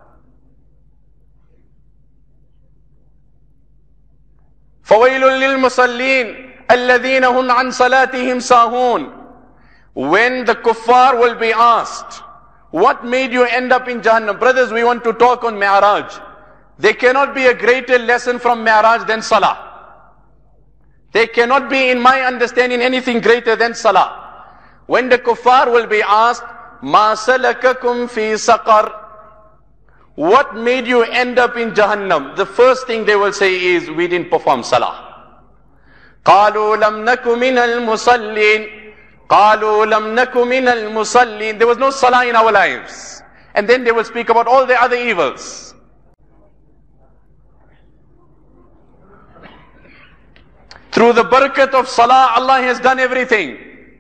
فَوَيْلٌ لِلْمُصَلِّينَ الَّذِينَ هُمْ عَنْ صَلَاتِهِمْ سَاهُونَ. When the kuffar will be asked, what made you end up in Jahannam? Brothers, we want to talk on Mi'raj. There cannot be a greater lesson from Mi'raj than Salah. There cannot be, in my understanding, anything greater than Salah. When the kuffar will be asked, مَا سَلَكَكُمْ فِي سَقَرٍ. What made you end up in Jahannam? The first thing they will say is, we didn't perform Salah. قَالُوا لَمْ نَكُ مِنَ الْمُصَلِّينَ قَالُوا لَمْ نَكُ مِنَ الْمُصَلِّينَ. There was no Salah in our lives. And then they will speak about all the other evils. Through the barakat of Salah, Allah has done everything.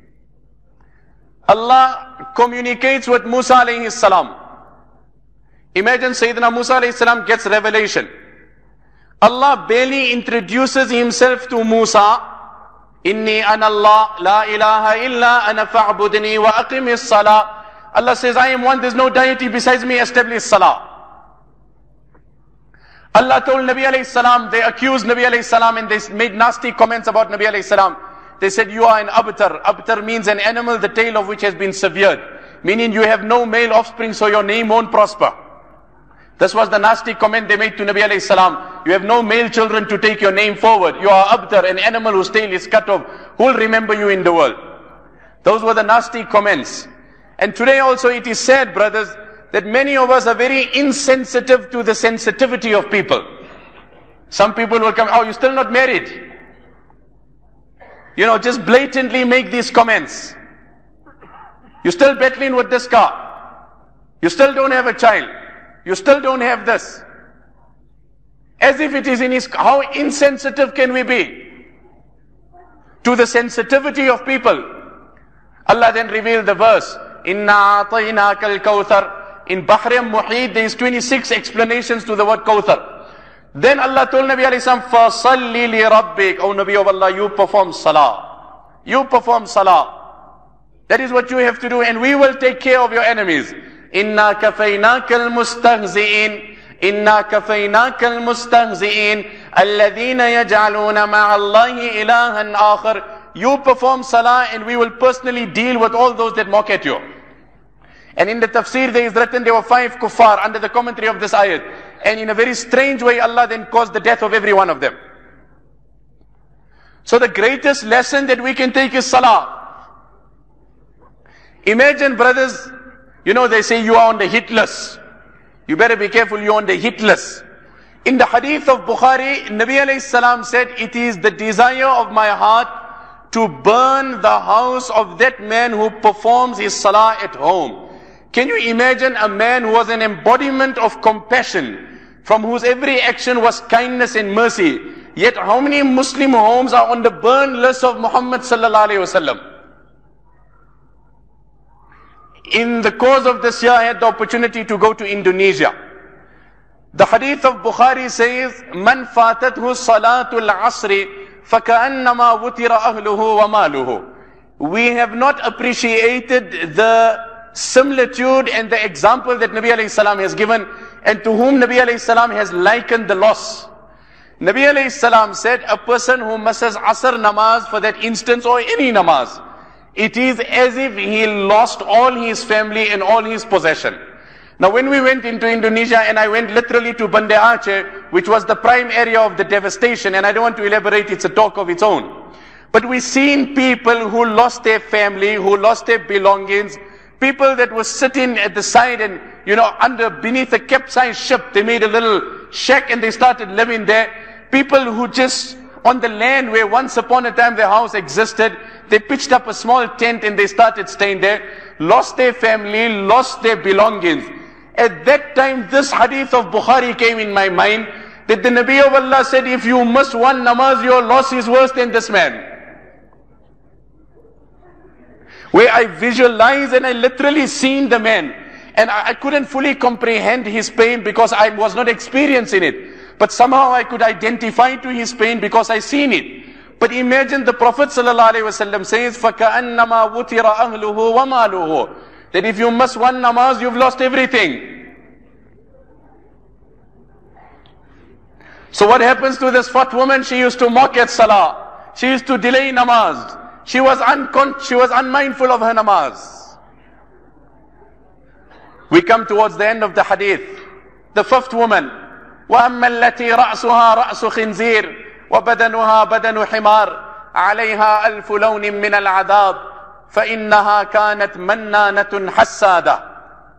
Allah communicates with Musa alayhi salam. Imagine Sayyidina Musa alayhi salam gets revelation. Allah barely introduces himself to Musa. Inni ana Allah, la ilaha illa ana fa'budni wa aqimis salah. Allah says, I am one, there's no deity besides me, establish Salah. Allah told Nabi alayhi salam, they accused Nabi alayhi salam and they made nasty comments about Nabi alayhi salam. They said, you are an abtar. Abtar means an animal, the tail of which has been severed. Meaning you have no male offspring, so your name won't prosper. This was the nasty comment they made to Nabi alayhi salam. You have no male children to take your name forward. You are abtar, an animal whose tail is cut off. Who will remember you in the world? Those were the nasty comments. And today also it is said, brothers, that many of us are very insensitive to the sensitivity of people. Some people will come, oh, you're still not married. You know, just blatantly make these comments. You're still battling with this car. You still don't have a child. You still don't have this. As if it is in his... How insensitive can we be to the sensitivity of people? Allah then revealed the verse, Inna a'tainaka al-kawthar. In Bahr al-Muhit, there is 26 explanations to the word Kawthar. Then Allah told Nabi alayhi salam, فَصَلِّ لِرَبِّكَ. O Nabi of Allah, you perform Salah. You perform Salah. That is what you have to do, and we will take care of your enemies. إِنَّا كَفَيْنَاكَ الْمُسْتَهْزِئِينَ إِنَّا كَفَيْنَاكَ الْمُسْتَهْزِئِينَ الَّذِينَ يَجْعَلُونَ مَعَ اللَّهِ إِلَهًا آخَرَ. You perform Salah, and we will personally deal with all those that mock at you. And in the tafsir there is written there were 5 kuffar under the commentary of this ayat. And in a very strange way Allah then caused the death of every one of them. So the greatest lesson that we can take is Salah. Imagine, brothers, you know they say you are on the hit list. You better be careful, you are on the hit list. In the hadith of Bukhari, Nabi alayhi salam said, it is the desire of my heart to burn the house of that man who performs his Salah at home. Can you imagine a man who was an embodiment of compassion, from whose every action was kindness and mercy? Yet how many Muslim homes are on the burn list of Muhammad sallallahu alaihi wasallam? In the course of this year, I had the opportunity to go to Indonesia. The hadith of Bukhari says, "Man fatathu salatul asri, faka'annama wutira ahluhu wa maluhu." We have not appreciated the similitude and the example that Nabi alayhi salam has given, and to whom Nabi alayhi salam has likened the loss. Nabi alayhi salam said, a person who misses Asr namaz for that instance, or any namaz, it is as if he lost all his family and all his possession. Now when we went into Indonesia, and I went literally to Banda Aceh, which was the prime area of the devastation, and I don't want to elaborate, it's a talk of its own. But we've seen people who lost their family, who lost their belongings, people that were sitting at the side and, beneath a capsized ship, they made a little shack and they started living there. People who just, on the land where once upon a time their house existed, they pitched up a small tent and they started staying there, lost their family, lost their belongings. At that time, this hadith of Bukhari came in my mind, that the Nabi of Allah said, if you miss one namaz, your loss is worse than this man. Where I visualized and I literally seen the man, and I couldn't fully comprehend his pain because I was not experiencing it. But somehow I could identify to his pain because I seen it. But imagine the Prophet ﷺ says, فَكَأَنَّمَا وُتِرَ أَهْلُهُ وَمَالُهُ, that if you miss one namaz, you've lost everything. So what happens to this fat woman? She used to mock at salah. She used to delay namaz. She was unmindful of her namaz. We come towards the end of the hadith. The fifth woman, وَأَمَّا الَّتِي رَأْسُهَا رَأْسُ خِنْزِيرٍ وَبَدَنُهَا بَدَنُ حِمَارٍ عَلَيْهَا أَلْفُ لَوْنٍ مِّنَ الْعَذَابِ فَإِنَّهَا كَانَتْ مَنَّانَةٌ حَسَّادَةٌ.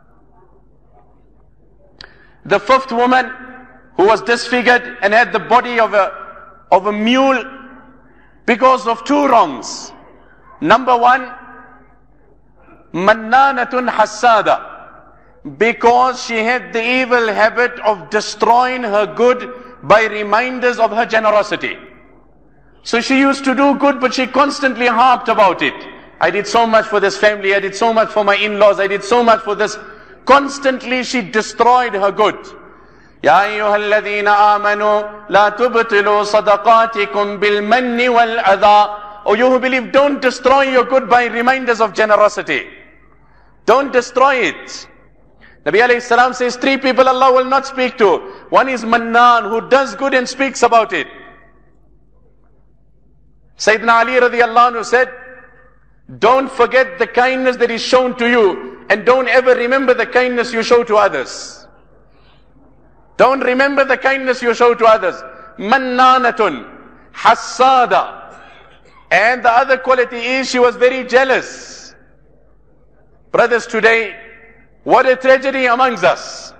The fifth woman, who was disfigured and had the body of a mule because of two wrongs. Number one, mannanatun hassada, because she had the evil habit of destroying her good by reminders of her generosity. So she used to do good, but she constantly harped about it. I did so much for this family, I did so much for my in-laws, I did so much for this. Constantly she destroyed her good. يا أيها الذين آمنوا لا تبطلوا صدقاتكم بالمن والأذى. Oh, you who believe, don't destroy your good by reminders of generosity. Don't destroy it. Nabi alayhi salam says three people Allah will not speak to. One is Mannan, who does good and speaks about it. Sayyidina Ali radiallahu anhu said, don't forget the kindness that is shown to you, and don't ever remember the kindness you show to others. Don't remember the kindness you show to others. Mannanatun, hassada. And the other quality is she was very jealous. Brothers, today, what a tragedy amongst us.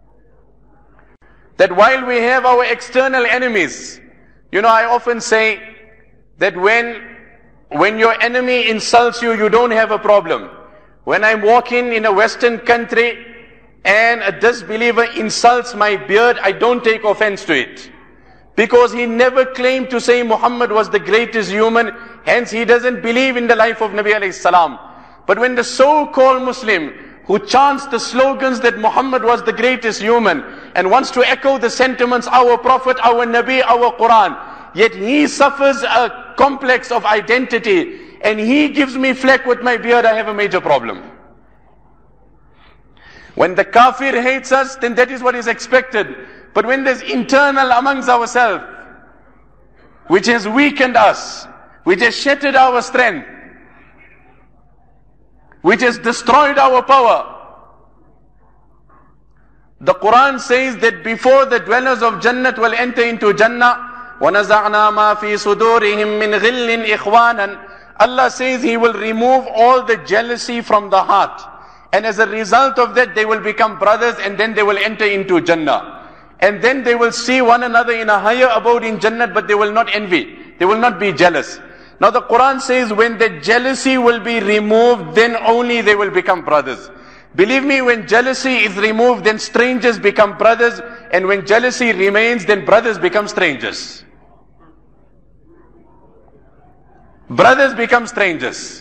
That while we have our external enemies, I often say that when your enemy insults you, you don't have a problem. When I'm walking in a Western country and a disbeliever insults my beard, I don't take offense to it. Because he never claimed to say Muhammad was the greatest human, hence he doesn't believe in the life of Nabi alayhi salam. But when the so-called Muslim who chants the slogans that Muhammad was the greatest human and wants to echo the sentiments, our Prophet, our Nabi, our Quran, yet he suffers a complex of identity and he gives me fleck with my beard, I have a major problem. When the kafir hates us, then that is what is expected. But when there's internal amongst ourselves, which has weakened us, which has shattered our strength, which has destroyed our power, the Quran says that before the dwellers of Jannat will enter into Jannah, وَنَزَعْنَا مَا فِي صُدُورِهِم مِّنْ غِلٍّ إِخْوَانًا, Allah says He will remove all the jealousy from the heart. And as a result of that, they will become brothers, and then they will enter into Jannah. And then they will see one another in a higher abode in Jannah, but they will not envy. They will not be jealous. Now the Quran says when the jealousy will be removed, then only they will become brothers. Believe me, when jealousy is removed, then strangers become brothers. And when jealousy remains, then brothers become strangers. Brothers become strangers.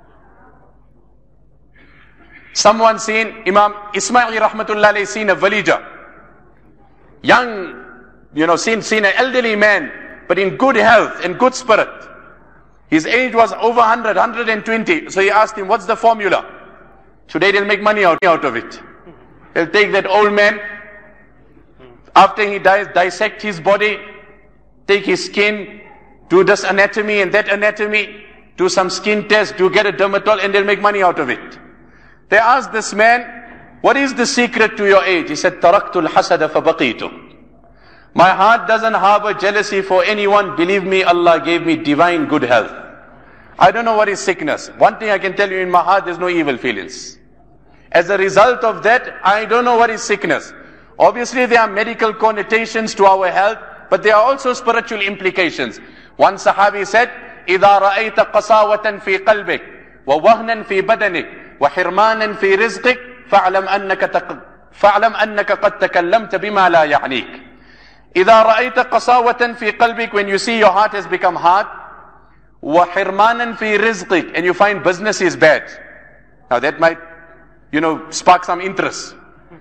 Someone seen, Imam Ismail rahmatullah alayhi seen a villager. Young, seen an elderly man, but in good health and good spirit. His age was over 100, 120. So he asked him, what's the formula? Today they'll make money out of it. They'll take that old man, after he dies, dissect his body, take his skin, do this anatomy and that anatomy, do some skin test, get a dermatol, and they'll make money out of it. They asked this man, what is the secret to your age? He said, taraktul hasada fabaqitu. My heart doesn't harbor jealousy for anyone. Believe me, Allah gave me divine good health. I don't know what is sickness. One thing I can tell you, in my heart there's no evil feelings. As a result of that, I don't know what is sickness. Obviously there are medical connotations to our health, but there are also spiritual implications. One Sahabi said, إِذَا رَأَيْتَ قَسَاوَةً فِي قَلْبِكَ وَوَهْنًا فِي بَدَنِكَ وَحِرْمَانًا فِي رِزْقِكَ فَاعْلَمْ أَنَّكَ قَدْ تَكَلَّمْتَ بِمَا لَا يَعْنِيكَ. إِذَا رَأَيْتَ قَسَاوَةً فِي قَلْبِكَ, when you see your heart has become hard, وَحِرْمَانًا فِي رِزْقِكَ, and you find business is bad. Now that might, spark some interest.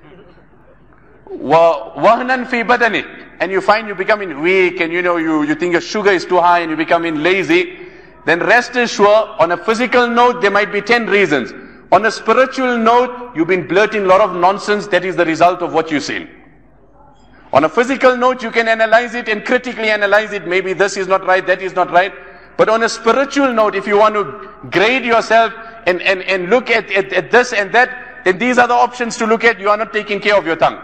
وَوَهْنًا فِي بَدَنِكَ, and you find you becoming weak, and you think your sugar is too high and you becoming lazy. Then rest assured, on a physical note there might be 10 reasons. On a spiritual note, you've been blurting a lot of nonsense. That is the result of what you've seen. On a physical note, you can analyze it and critically analyze it. Maybe this is not right, that is not right. But on a spiritual note, if you want to grade yourself and look at this and that, then these are the options to look at. You are not taking care of your tongue.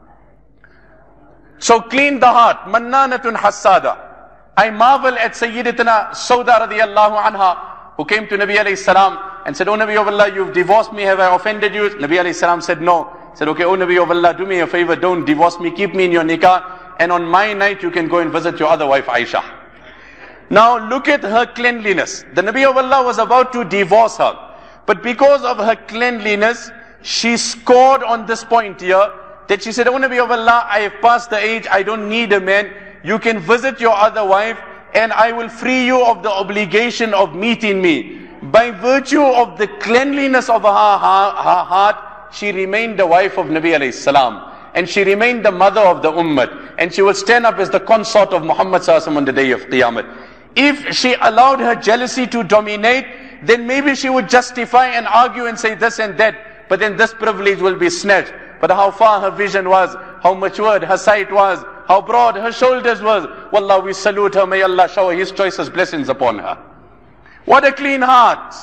So clean the heart. Mannanatun hassada. I marvel at Sayyidatuna Sauda radiyallahu anha, who came to Nabi alayhi salam and said, "O Nabi of Allah, you've divorced me, have I offended you?" Nabi alayhi salam said, "No." Said, "Okay, O Nabi of Allah, do me a favor, don't divorce me, keep me in your nikah, and on my night you can go and visit your other wife Aisha." Now look at her cleanliness. The Nabi of Allah was about to divorce her, but because of her cleanliness, she scored on this point here, that she said, "O Nabi of Allah, I have passed the age, I don't need a man, you can visit your other wife, and I will free you of the obligation of meeting me." By virtue of the cleanliness of her heart, she remained the wife of Nabi alayhi salam, and she remained the mother of the ummah, and she will stand up as the consort of Muhammad sallallahu alaihi wasallam on the day of Qiyamah. If she allowed her jealousy to dominate, then maybe she would justify and argue and say this and that, but then this privilege will be snatched. But how far her vision was, how matured her sight was, how broad her shoulders was, wallah, we salute her. May Allah shower His choicest blessings upon her. What a clean heart.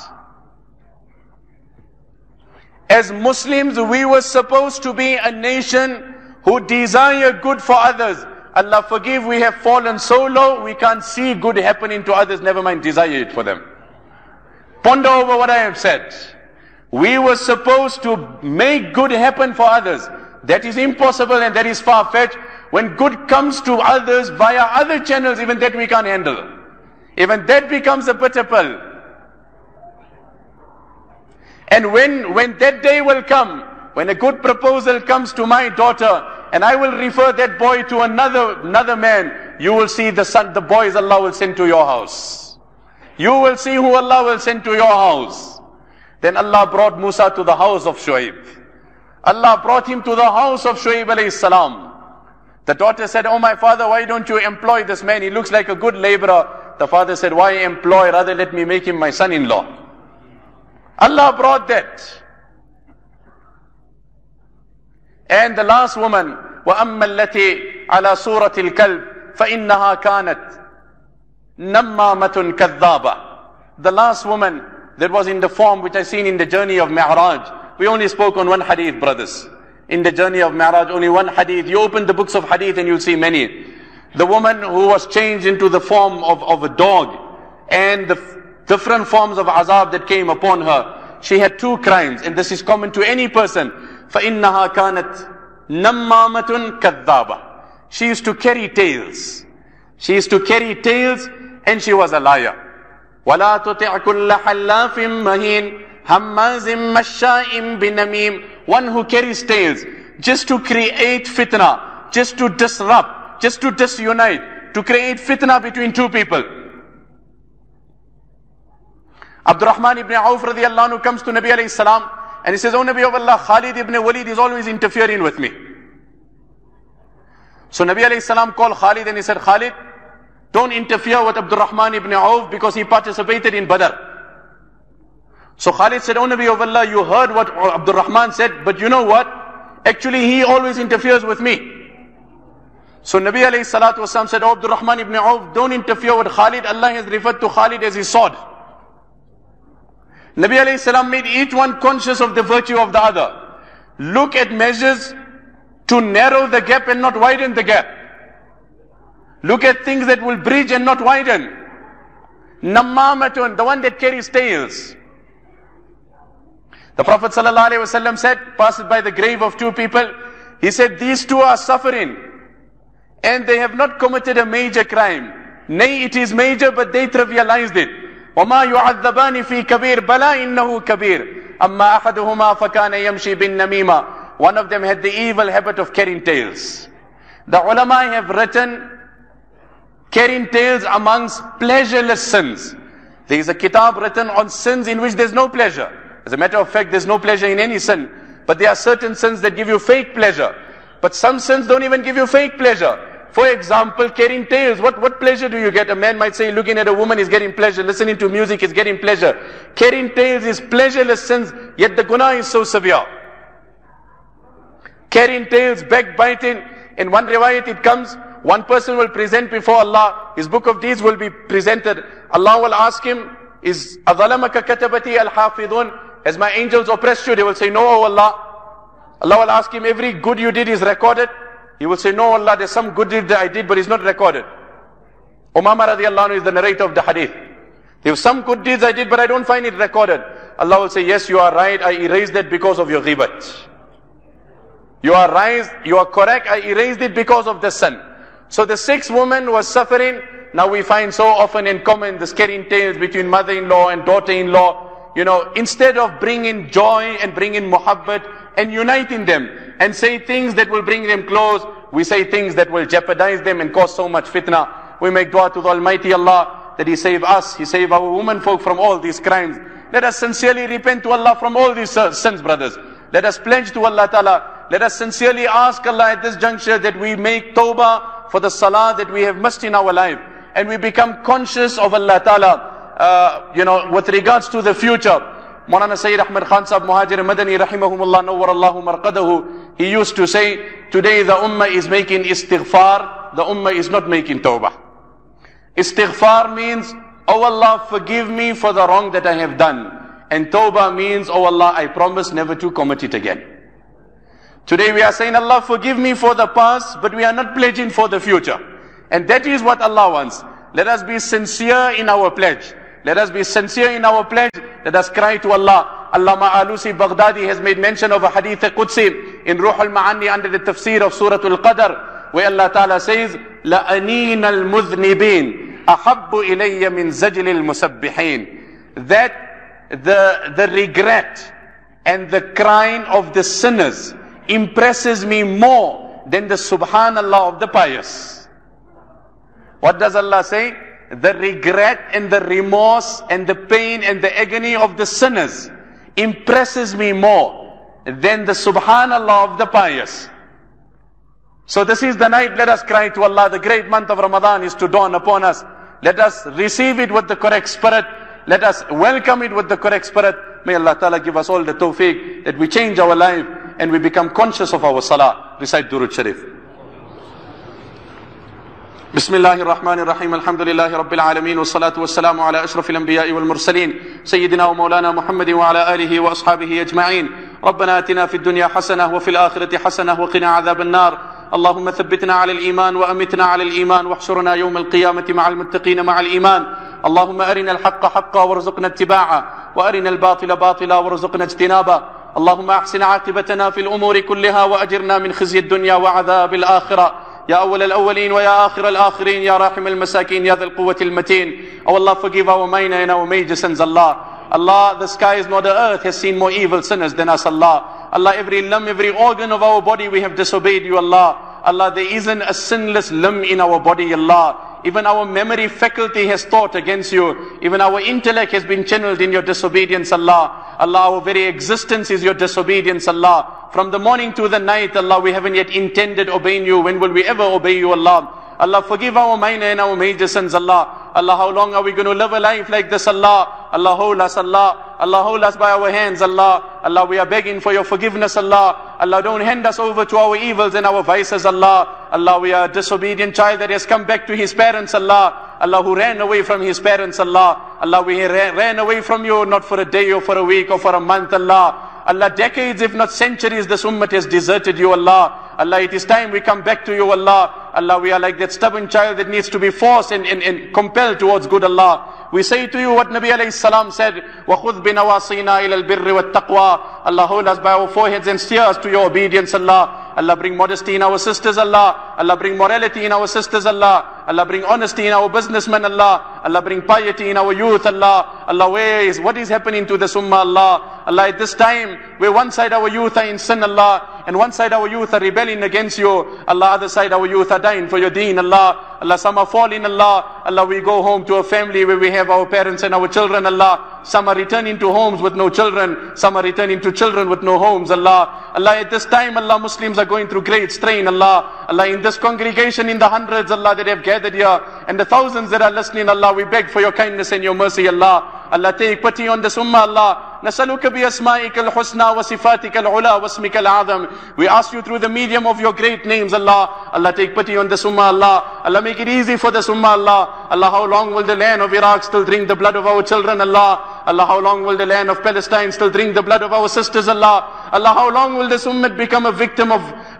As Muslims, we were supposed to be a nation who desire good for others. Allah forgive, we have fallen so low, we can't see good happening to others, never mind desire it for them. Ponder over what I have said. We were supposed to make good happen for others. That is impossible and that is far-fetched. When good comes to others via other channels, even that we can't handle. Even that becomes a bitter pill. And when that day will come, when a good proposal comes to my daughter, and I will refer that boy to another man, you will see the boys Allah will send to your house. You will see who Allah will send to your house. Then Allah brought Musa to the house of Shuaib. Allah brought him to the house of Shuaib alayhi salam. The daughter said, "Oh my father, why don't you employ this man? He looks like a good laborer." The father said, "Why employ? Rather let me make him my son-in-law." Allah brought that. And the last woman, وَأَمَّا الَّتِي عَلَى صُورَةِ الْكَلْبِ فَإِنَّهَا كَانَتْ نَمَّامَةٌ كَذَّابَةٌ. The last woman that was in the form which I seen in the journey of Mi'raj. We only spoke on one hadith, brothers. In the journey of Mi'raj, only one hadith. You open the books of hadith and you'll see many. The woman who was changed into the form of a dog, and the different forms of azab that came upon her. She had two crimes, and this is common to any person. فَإِنَّهَا كَانَتْ نَمَّامَةٌ كَذَّابَةٌ. She used to carry tales. She used to carry tales, and she was a liar. وَلَا تُطِعْ كُلَّ حَلَّافٍ مَهِينٍ هَمَّازٍ مَشَّاءٍ بِنَمِيمٍ. One who carries tales just to create fitna, just to disrupt, just to disunite, to create fitna between two people. Abdurrahman ibn Auf radiyallahu anhu comes to Nabi alayhi salam and he says, "O Nabi of Allah, Khalid ibn Walid is always interfering with me." So Nabi alayhi salam called Khalid and he said, "Khalid, don't interfere with Abdurrahman ibn Auf because he participated in Badr." So Khalid said, "O Nabi of Allah, you heard what Abdurrahman said, but you know what? Actually he always interferes with me." So Nabi alayhi salatu wasalam said, "O Abdurrahman ibn Auf, don't interfere with Khalid. Allah has referred to Khalid as his sword." Nabi alayhi salam made each one conscious of the virtue of the other. look at measures to narrow the gap and not widen the gap. Look at things that will bridge and not widen. Nammamatun, the one that carries tales. The Prophet ﷺ said, passed by the grave of two people, he said, these two are suffering and they have not committed a major crime. Nay, it is major, but they trivialized it. وَمَا يُعَذَّبَانِ فِي كَبِيرٍ بَلَا إِنَّهُ كَبِيرٌ أَمَّا أَحَدُهُمَا فَكَانَ يَمْشِي بِالنَّمِيمَةِ. One of them had the evil habit of carrying tales. The ulama have written, carrying tales amongst pleasureless sins. There is a kitab written on sins in which there is no pleasure. As a matter of fact, there is no pleasure in any sin. But there are certain sins that give you fake pleasure. But some sins don't even give you fake pleasure. For example, carrying tales. What pleasure do you get? A man might say looking at a woman is getting pleasure. Listening to music is getting pleasure. Carrying tales is pleasureless sins, yet the guna is so severe. Carrying tales, backbiting. In one riwayat it comes, one person will present before Allah, his book of deeds will be presented. Allah will ask him, is أَظَلَمَكَ كَتَبَتِي الْحَافِظُونَ? Has my angels oppressed you? They will say, no, O Allah. Allah will ask him, every good you did is recorded. He will say, no, Allah, there's some good deed that I did, but it's not recorded. Umama radiallahu anhu is the narrator of the hadith. There's some good deeds I did, but I don't find it recorded. Allah will say, yes, you are right. I erased that because of your ghibat. You are right. You are correct. I erased it because of the sin. So the sixth woman was suffering. Now we find so often in common the carrying tales between mother-in-law and daughter-in-law. You know, instead of bringing joy and bringing muhabbat and uniting them and say things that will bring them close, we say things that will jeopardize them and cause so much fitna. We make dua to the Almighty Allah that He save us, He save our women folk from all these crimes. Let us sincerely repent to Allah from all these sins, brothers. Let us pledge to Allah Ta'ala. Let us sincerely ask Allah at this juncture that we make tawbah for the salah that we have missed in our life. And we become conscious of Allah Ta'ala, with regards to the future. Maulana Sayyid Ahmad Khan Sahab Muhajir Madani Rahimahumullah Nawwar Allahu Marqadahu, he used to say, today the ummah is making istighfar, the ummah is not making tawbah. Istighfar means, oh Allah, forgive me for the wrong that I have done. And tawbah means, oh Allah, I promise never to commit it again. Today we are saying, Allah, forgive me for the past, but we are not pledging for the future. And that is what Allah wants. Let us be sincere in our pledge. Let us be sincere in our pledge. Let us cry to Allah. Allama Alusi Baghdadi has made mention of a hadith Qudsi in Ruh al-Ma'ani under the tafsir of Surah Al-Qadr, where Allah Ta'ala says, لَأَنِينَ الْمُذْنِبِينَ أَحَبُّ إِلَيَّ مِنْ زَجْلِ الْمُسَبِّحِينَ. That the regret and the crying of the sinners impresses me more than the Subhanallah of the pious. What does Allah say? The regret and the remorse and the pain and the agony of the sinners impresses me more than the Subhanallah of the pious. So this is the night, let us cry to Allah. The great month of Ramadan is to dawn upon us. Let us receive it with the correct spirit. Let us welcome it with the correct spirit. May Allah Ta'ala give us all the tawfiq that we change our life and we become conscious of our salah. Recite Durud Sharif. بسم الله الرحمن الرحيم الحمد لله رب العالمين والصلاة والسلام على أشرف الأنبياء والمرسلين سيدنا ومولانا محمد وعلى آله وأصحابه أجمعين. ربنا آتنا في الدنيا حسنة وفي الآخرة حسنة وقنا عذاب النار. اللهم ثبتنا على الإيمان وأمتنا على الإيمان واحشرنا يوم القيامة مع المتقين مع الإيمان. اللهم أرنا الحق حقا وارزقنا اتباعه وأرنا الباطل باطلا وارزقنا اجتنابه. اللهم أحسن عاقبتنا في الأمور كلها وأجرنا من خزي الدنيا وعذاب الآخرة. يا أول الأولين ويا آخر الآخرين يا راحم المساكين يا ذا القوة المتين. Oh Allah, forgive our minor and our major sins, Allah. Allah, the skies nor the earth has seen more evil sinners than us, Allah. Allah, every limb, every organ of our body we have disobeyed you, Allah. Allah, there isn't a sinless limb in our body, Allah. Even our memory faculty has thought against you. Even our intellect has been channeled in your disobedience, Allah. Allah, our very existence is your disobedience, Allah. From the morning to the night, Allah, we haven't yet intended obeying you. When will we ever obey you, Allah? Allah, forgive our minor and our major sins, Allah. Allah, how long are we going to live a life like this, Allah? Allah, hold us, Allah. Allah, hold us by our hands, Allah. Allah, we are begging for your forgiveness, Allah. Allah, don't hand us over to our evils and our vices, Allah. Allah, we are a disobedient child that has come back to his parents, Allah. Allah, who ran away from his parents, Allah. Allah, we ran away from you, not for a day or for a week or for a month, Allah. Allah, decades if not centuries this ummah has deserted you, Allah. Allah, it is time we come back to you, Allah. Allah, we are like that stubborn child that needs to be forced and compelled towards good, Allah. We say to you what Nabi alayhi salam said, وَخُذْ بِنَوَاصِينَا إِلَى الْبِرِّ وَالتَّقْوَى. Allah, hold us by our foreheads and steer us to your obedience, Allah. Allah, bring modesty in our sisters, Allah. Allah, bring morality in our sisters, Allah. Allah, bring honesty in our businessmen, Allah. Allah, bring piety in our youth, Allah. Allah, what is happening to this ummah, Allah? Allah, at this time, where one side our youth are in sin, Allah, and one side our youth are rebelling against you, Allah, other side our youth are dying for your deen, Allah. Allah, some are falling, Allah. Allah, we go home to a family where we have our parents and our children, Allah. Some are returning to homes with no children. Some are returning to children with no homes, Allah. Allah, at this time, Allah, Muslims are going through great strain, Allah. Allah, in this congregation, in the hundreds, Allah, that have gathered here, and the thousands that are listening, Allah, we beg for your kindness and your mercy, Allah. Allah, take pity on this ummah, Allah. نسألك بأسمائك الحسنى وصفاتك العلى واسمك الأعظم. We ask you through the medium of your great names, Allah. Allah, take pity on this ummah, Allah. Allah, make it easy for this ummah, Allah. Allah, how long will the land of Iraq still drink the blood of our children, Allah? Allah, how long will the land of Palestine still drink the blood of our sisters, Allah? Allah, how long will this ummah become a victim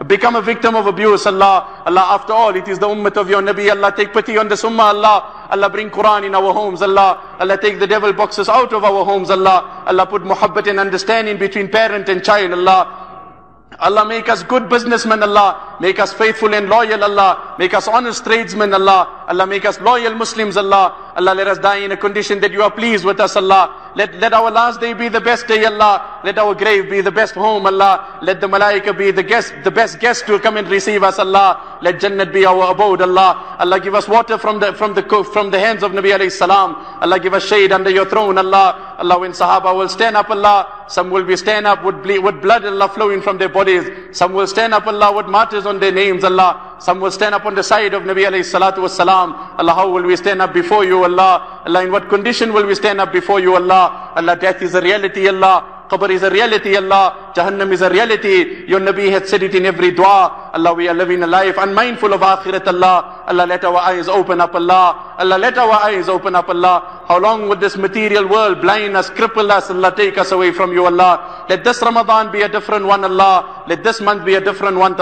of abuse, Allah? Allah, after all, it is the ummah of your Nabi, Allah. Take pity on this ummah, Allah. Allah, bring Quran in our homes, Allah. Allah, take the devil boxes out of our homes, Allah. Allah, put muhabbat and understanding between parent and child, Allah. Allah, make us good businessmen, Allah. Make us faithful and loyal, Allah. Make us honest tradesmen, Allah. Allah, make us loyal Muslims, Allah. Allah, let us die in a condition that you are pleased with us, Allah. Let our last day be the best day, Allah. Let our grave be the best home, Allah. Let the malaika be the best guest to come and receive us, Allah. Let Jannat be our abode, Allah. Allah, give us water from the hands of Nabi alayhi salam. Allah, give us shade under your throne, Allah. Allah, when Sahaba will stand up, Allah, some will be stand up with blood, Allah, flowing from their bodies. Some will stand up, Allah, with martyrs on their names, Allah. Some will stand up on the side of Nabi alayhi salatu was salam. Allah, how will we stand up before you, Allah? Allah, in what condition will we stand up before you, Allah? Allah, death is a reality, Allah. Qabr is a reality, Allah. Jahannam is a reality. Your Nabi had said it in every dua. Allah, we are living a life unmindful of akhirat, Allah. Allah, let our eyes open up, Allah. Allah, let our eyes open up, Allah. How long would this material world blind us, cripple us, Allah, take us away from you, Allah? Let this Ramadan be a different one, Allah. Let this month be a different one,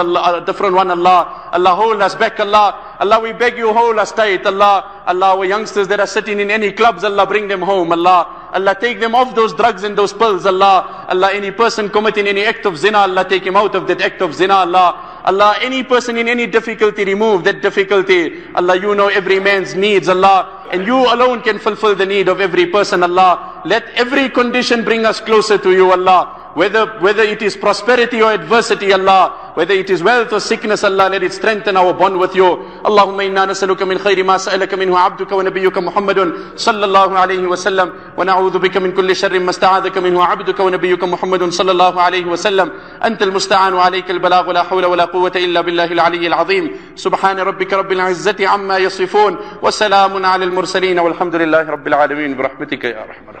Allah. Allah, hold us back, Allah. Allah, we beg you, hold us tight, Allah. Allah, our youngsters that are sitting in any clubs, Allah, bring them home, Allah. Allah, take them off those drugs and those pills, Allah. Allah, any person committing any act of zina, Allah, take him out of that act of zina, Allah. Allah, any person in any difficulty, remove that difficulty. Allah, you know every man's needs, Allah. And you alone can fulfill the need of every person, Allah. Let every condition bring us closer to you, Allah. Whether it is prosperity or adversity, Allah. Whether it is wealth or sickness, Allah, let it strengthen our bond with you. Allahumma inna nasaluka min khayri ma sa'alaka minhu abduka wa nabiyyuka Muhammadun sallallahu alayhi wa sallam. Wa na'udhu bika min kulli sharrin ma sta'adaka minhu abduka wa nabiyyuka Muhammadun sallallahu alayhi wa sallam. Anta al-musta'an wa alayka al-balagh wa la hawla wa la quwwata illa billahi al-'aliyyil 'azim. Subhana rabbika rabbil 'izzati amma yasifun. Wa salamun 'alal mursalin walhamdulillahi rabbil 'alamin bi rahmatika ya arhamar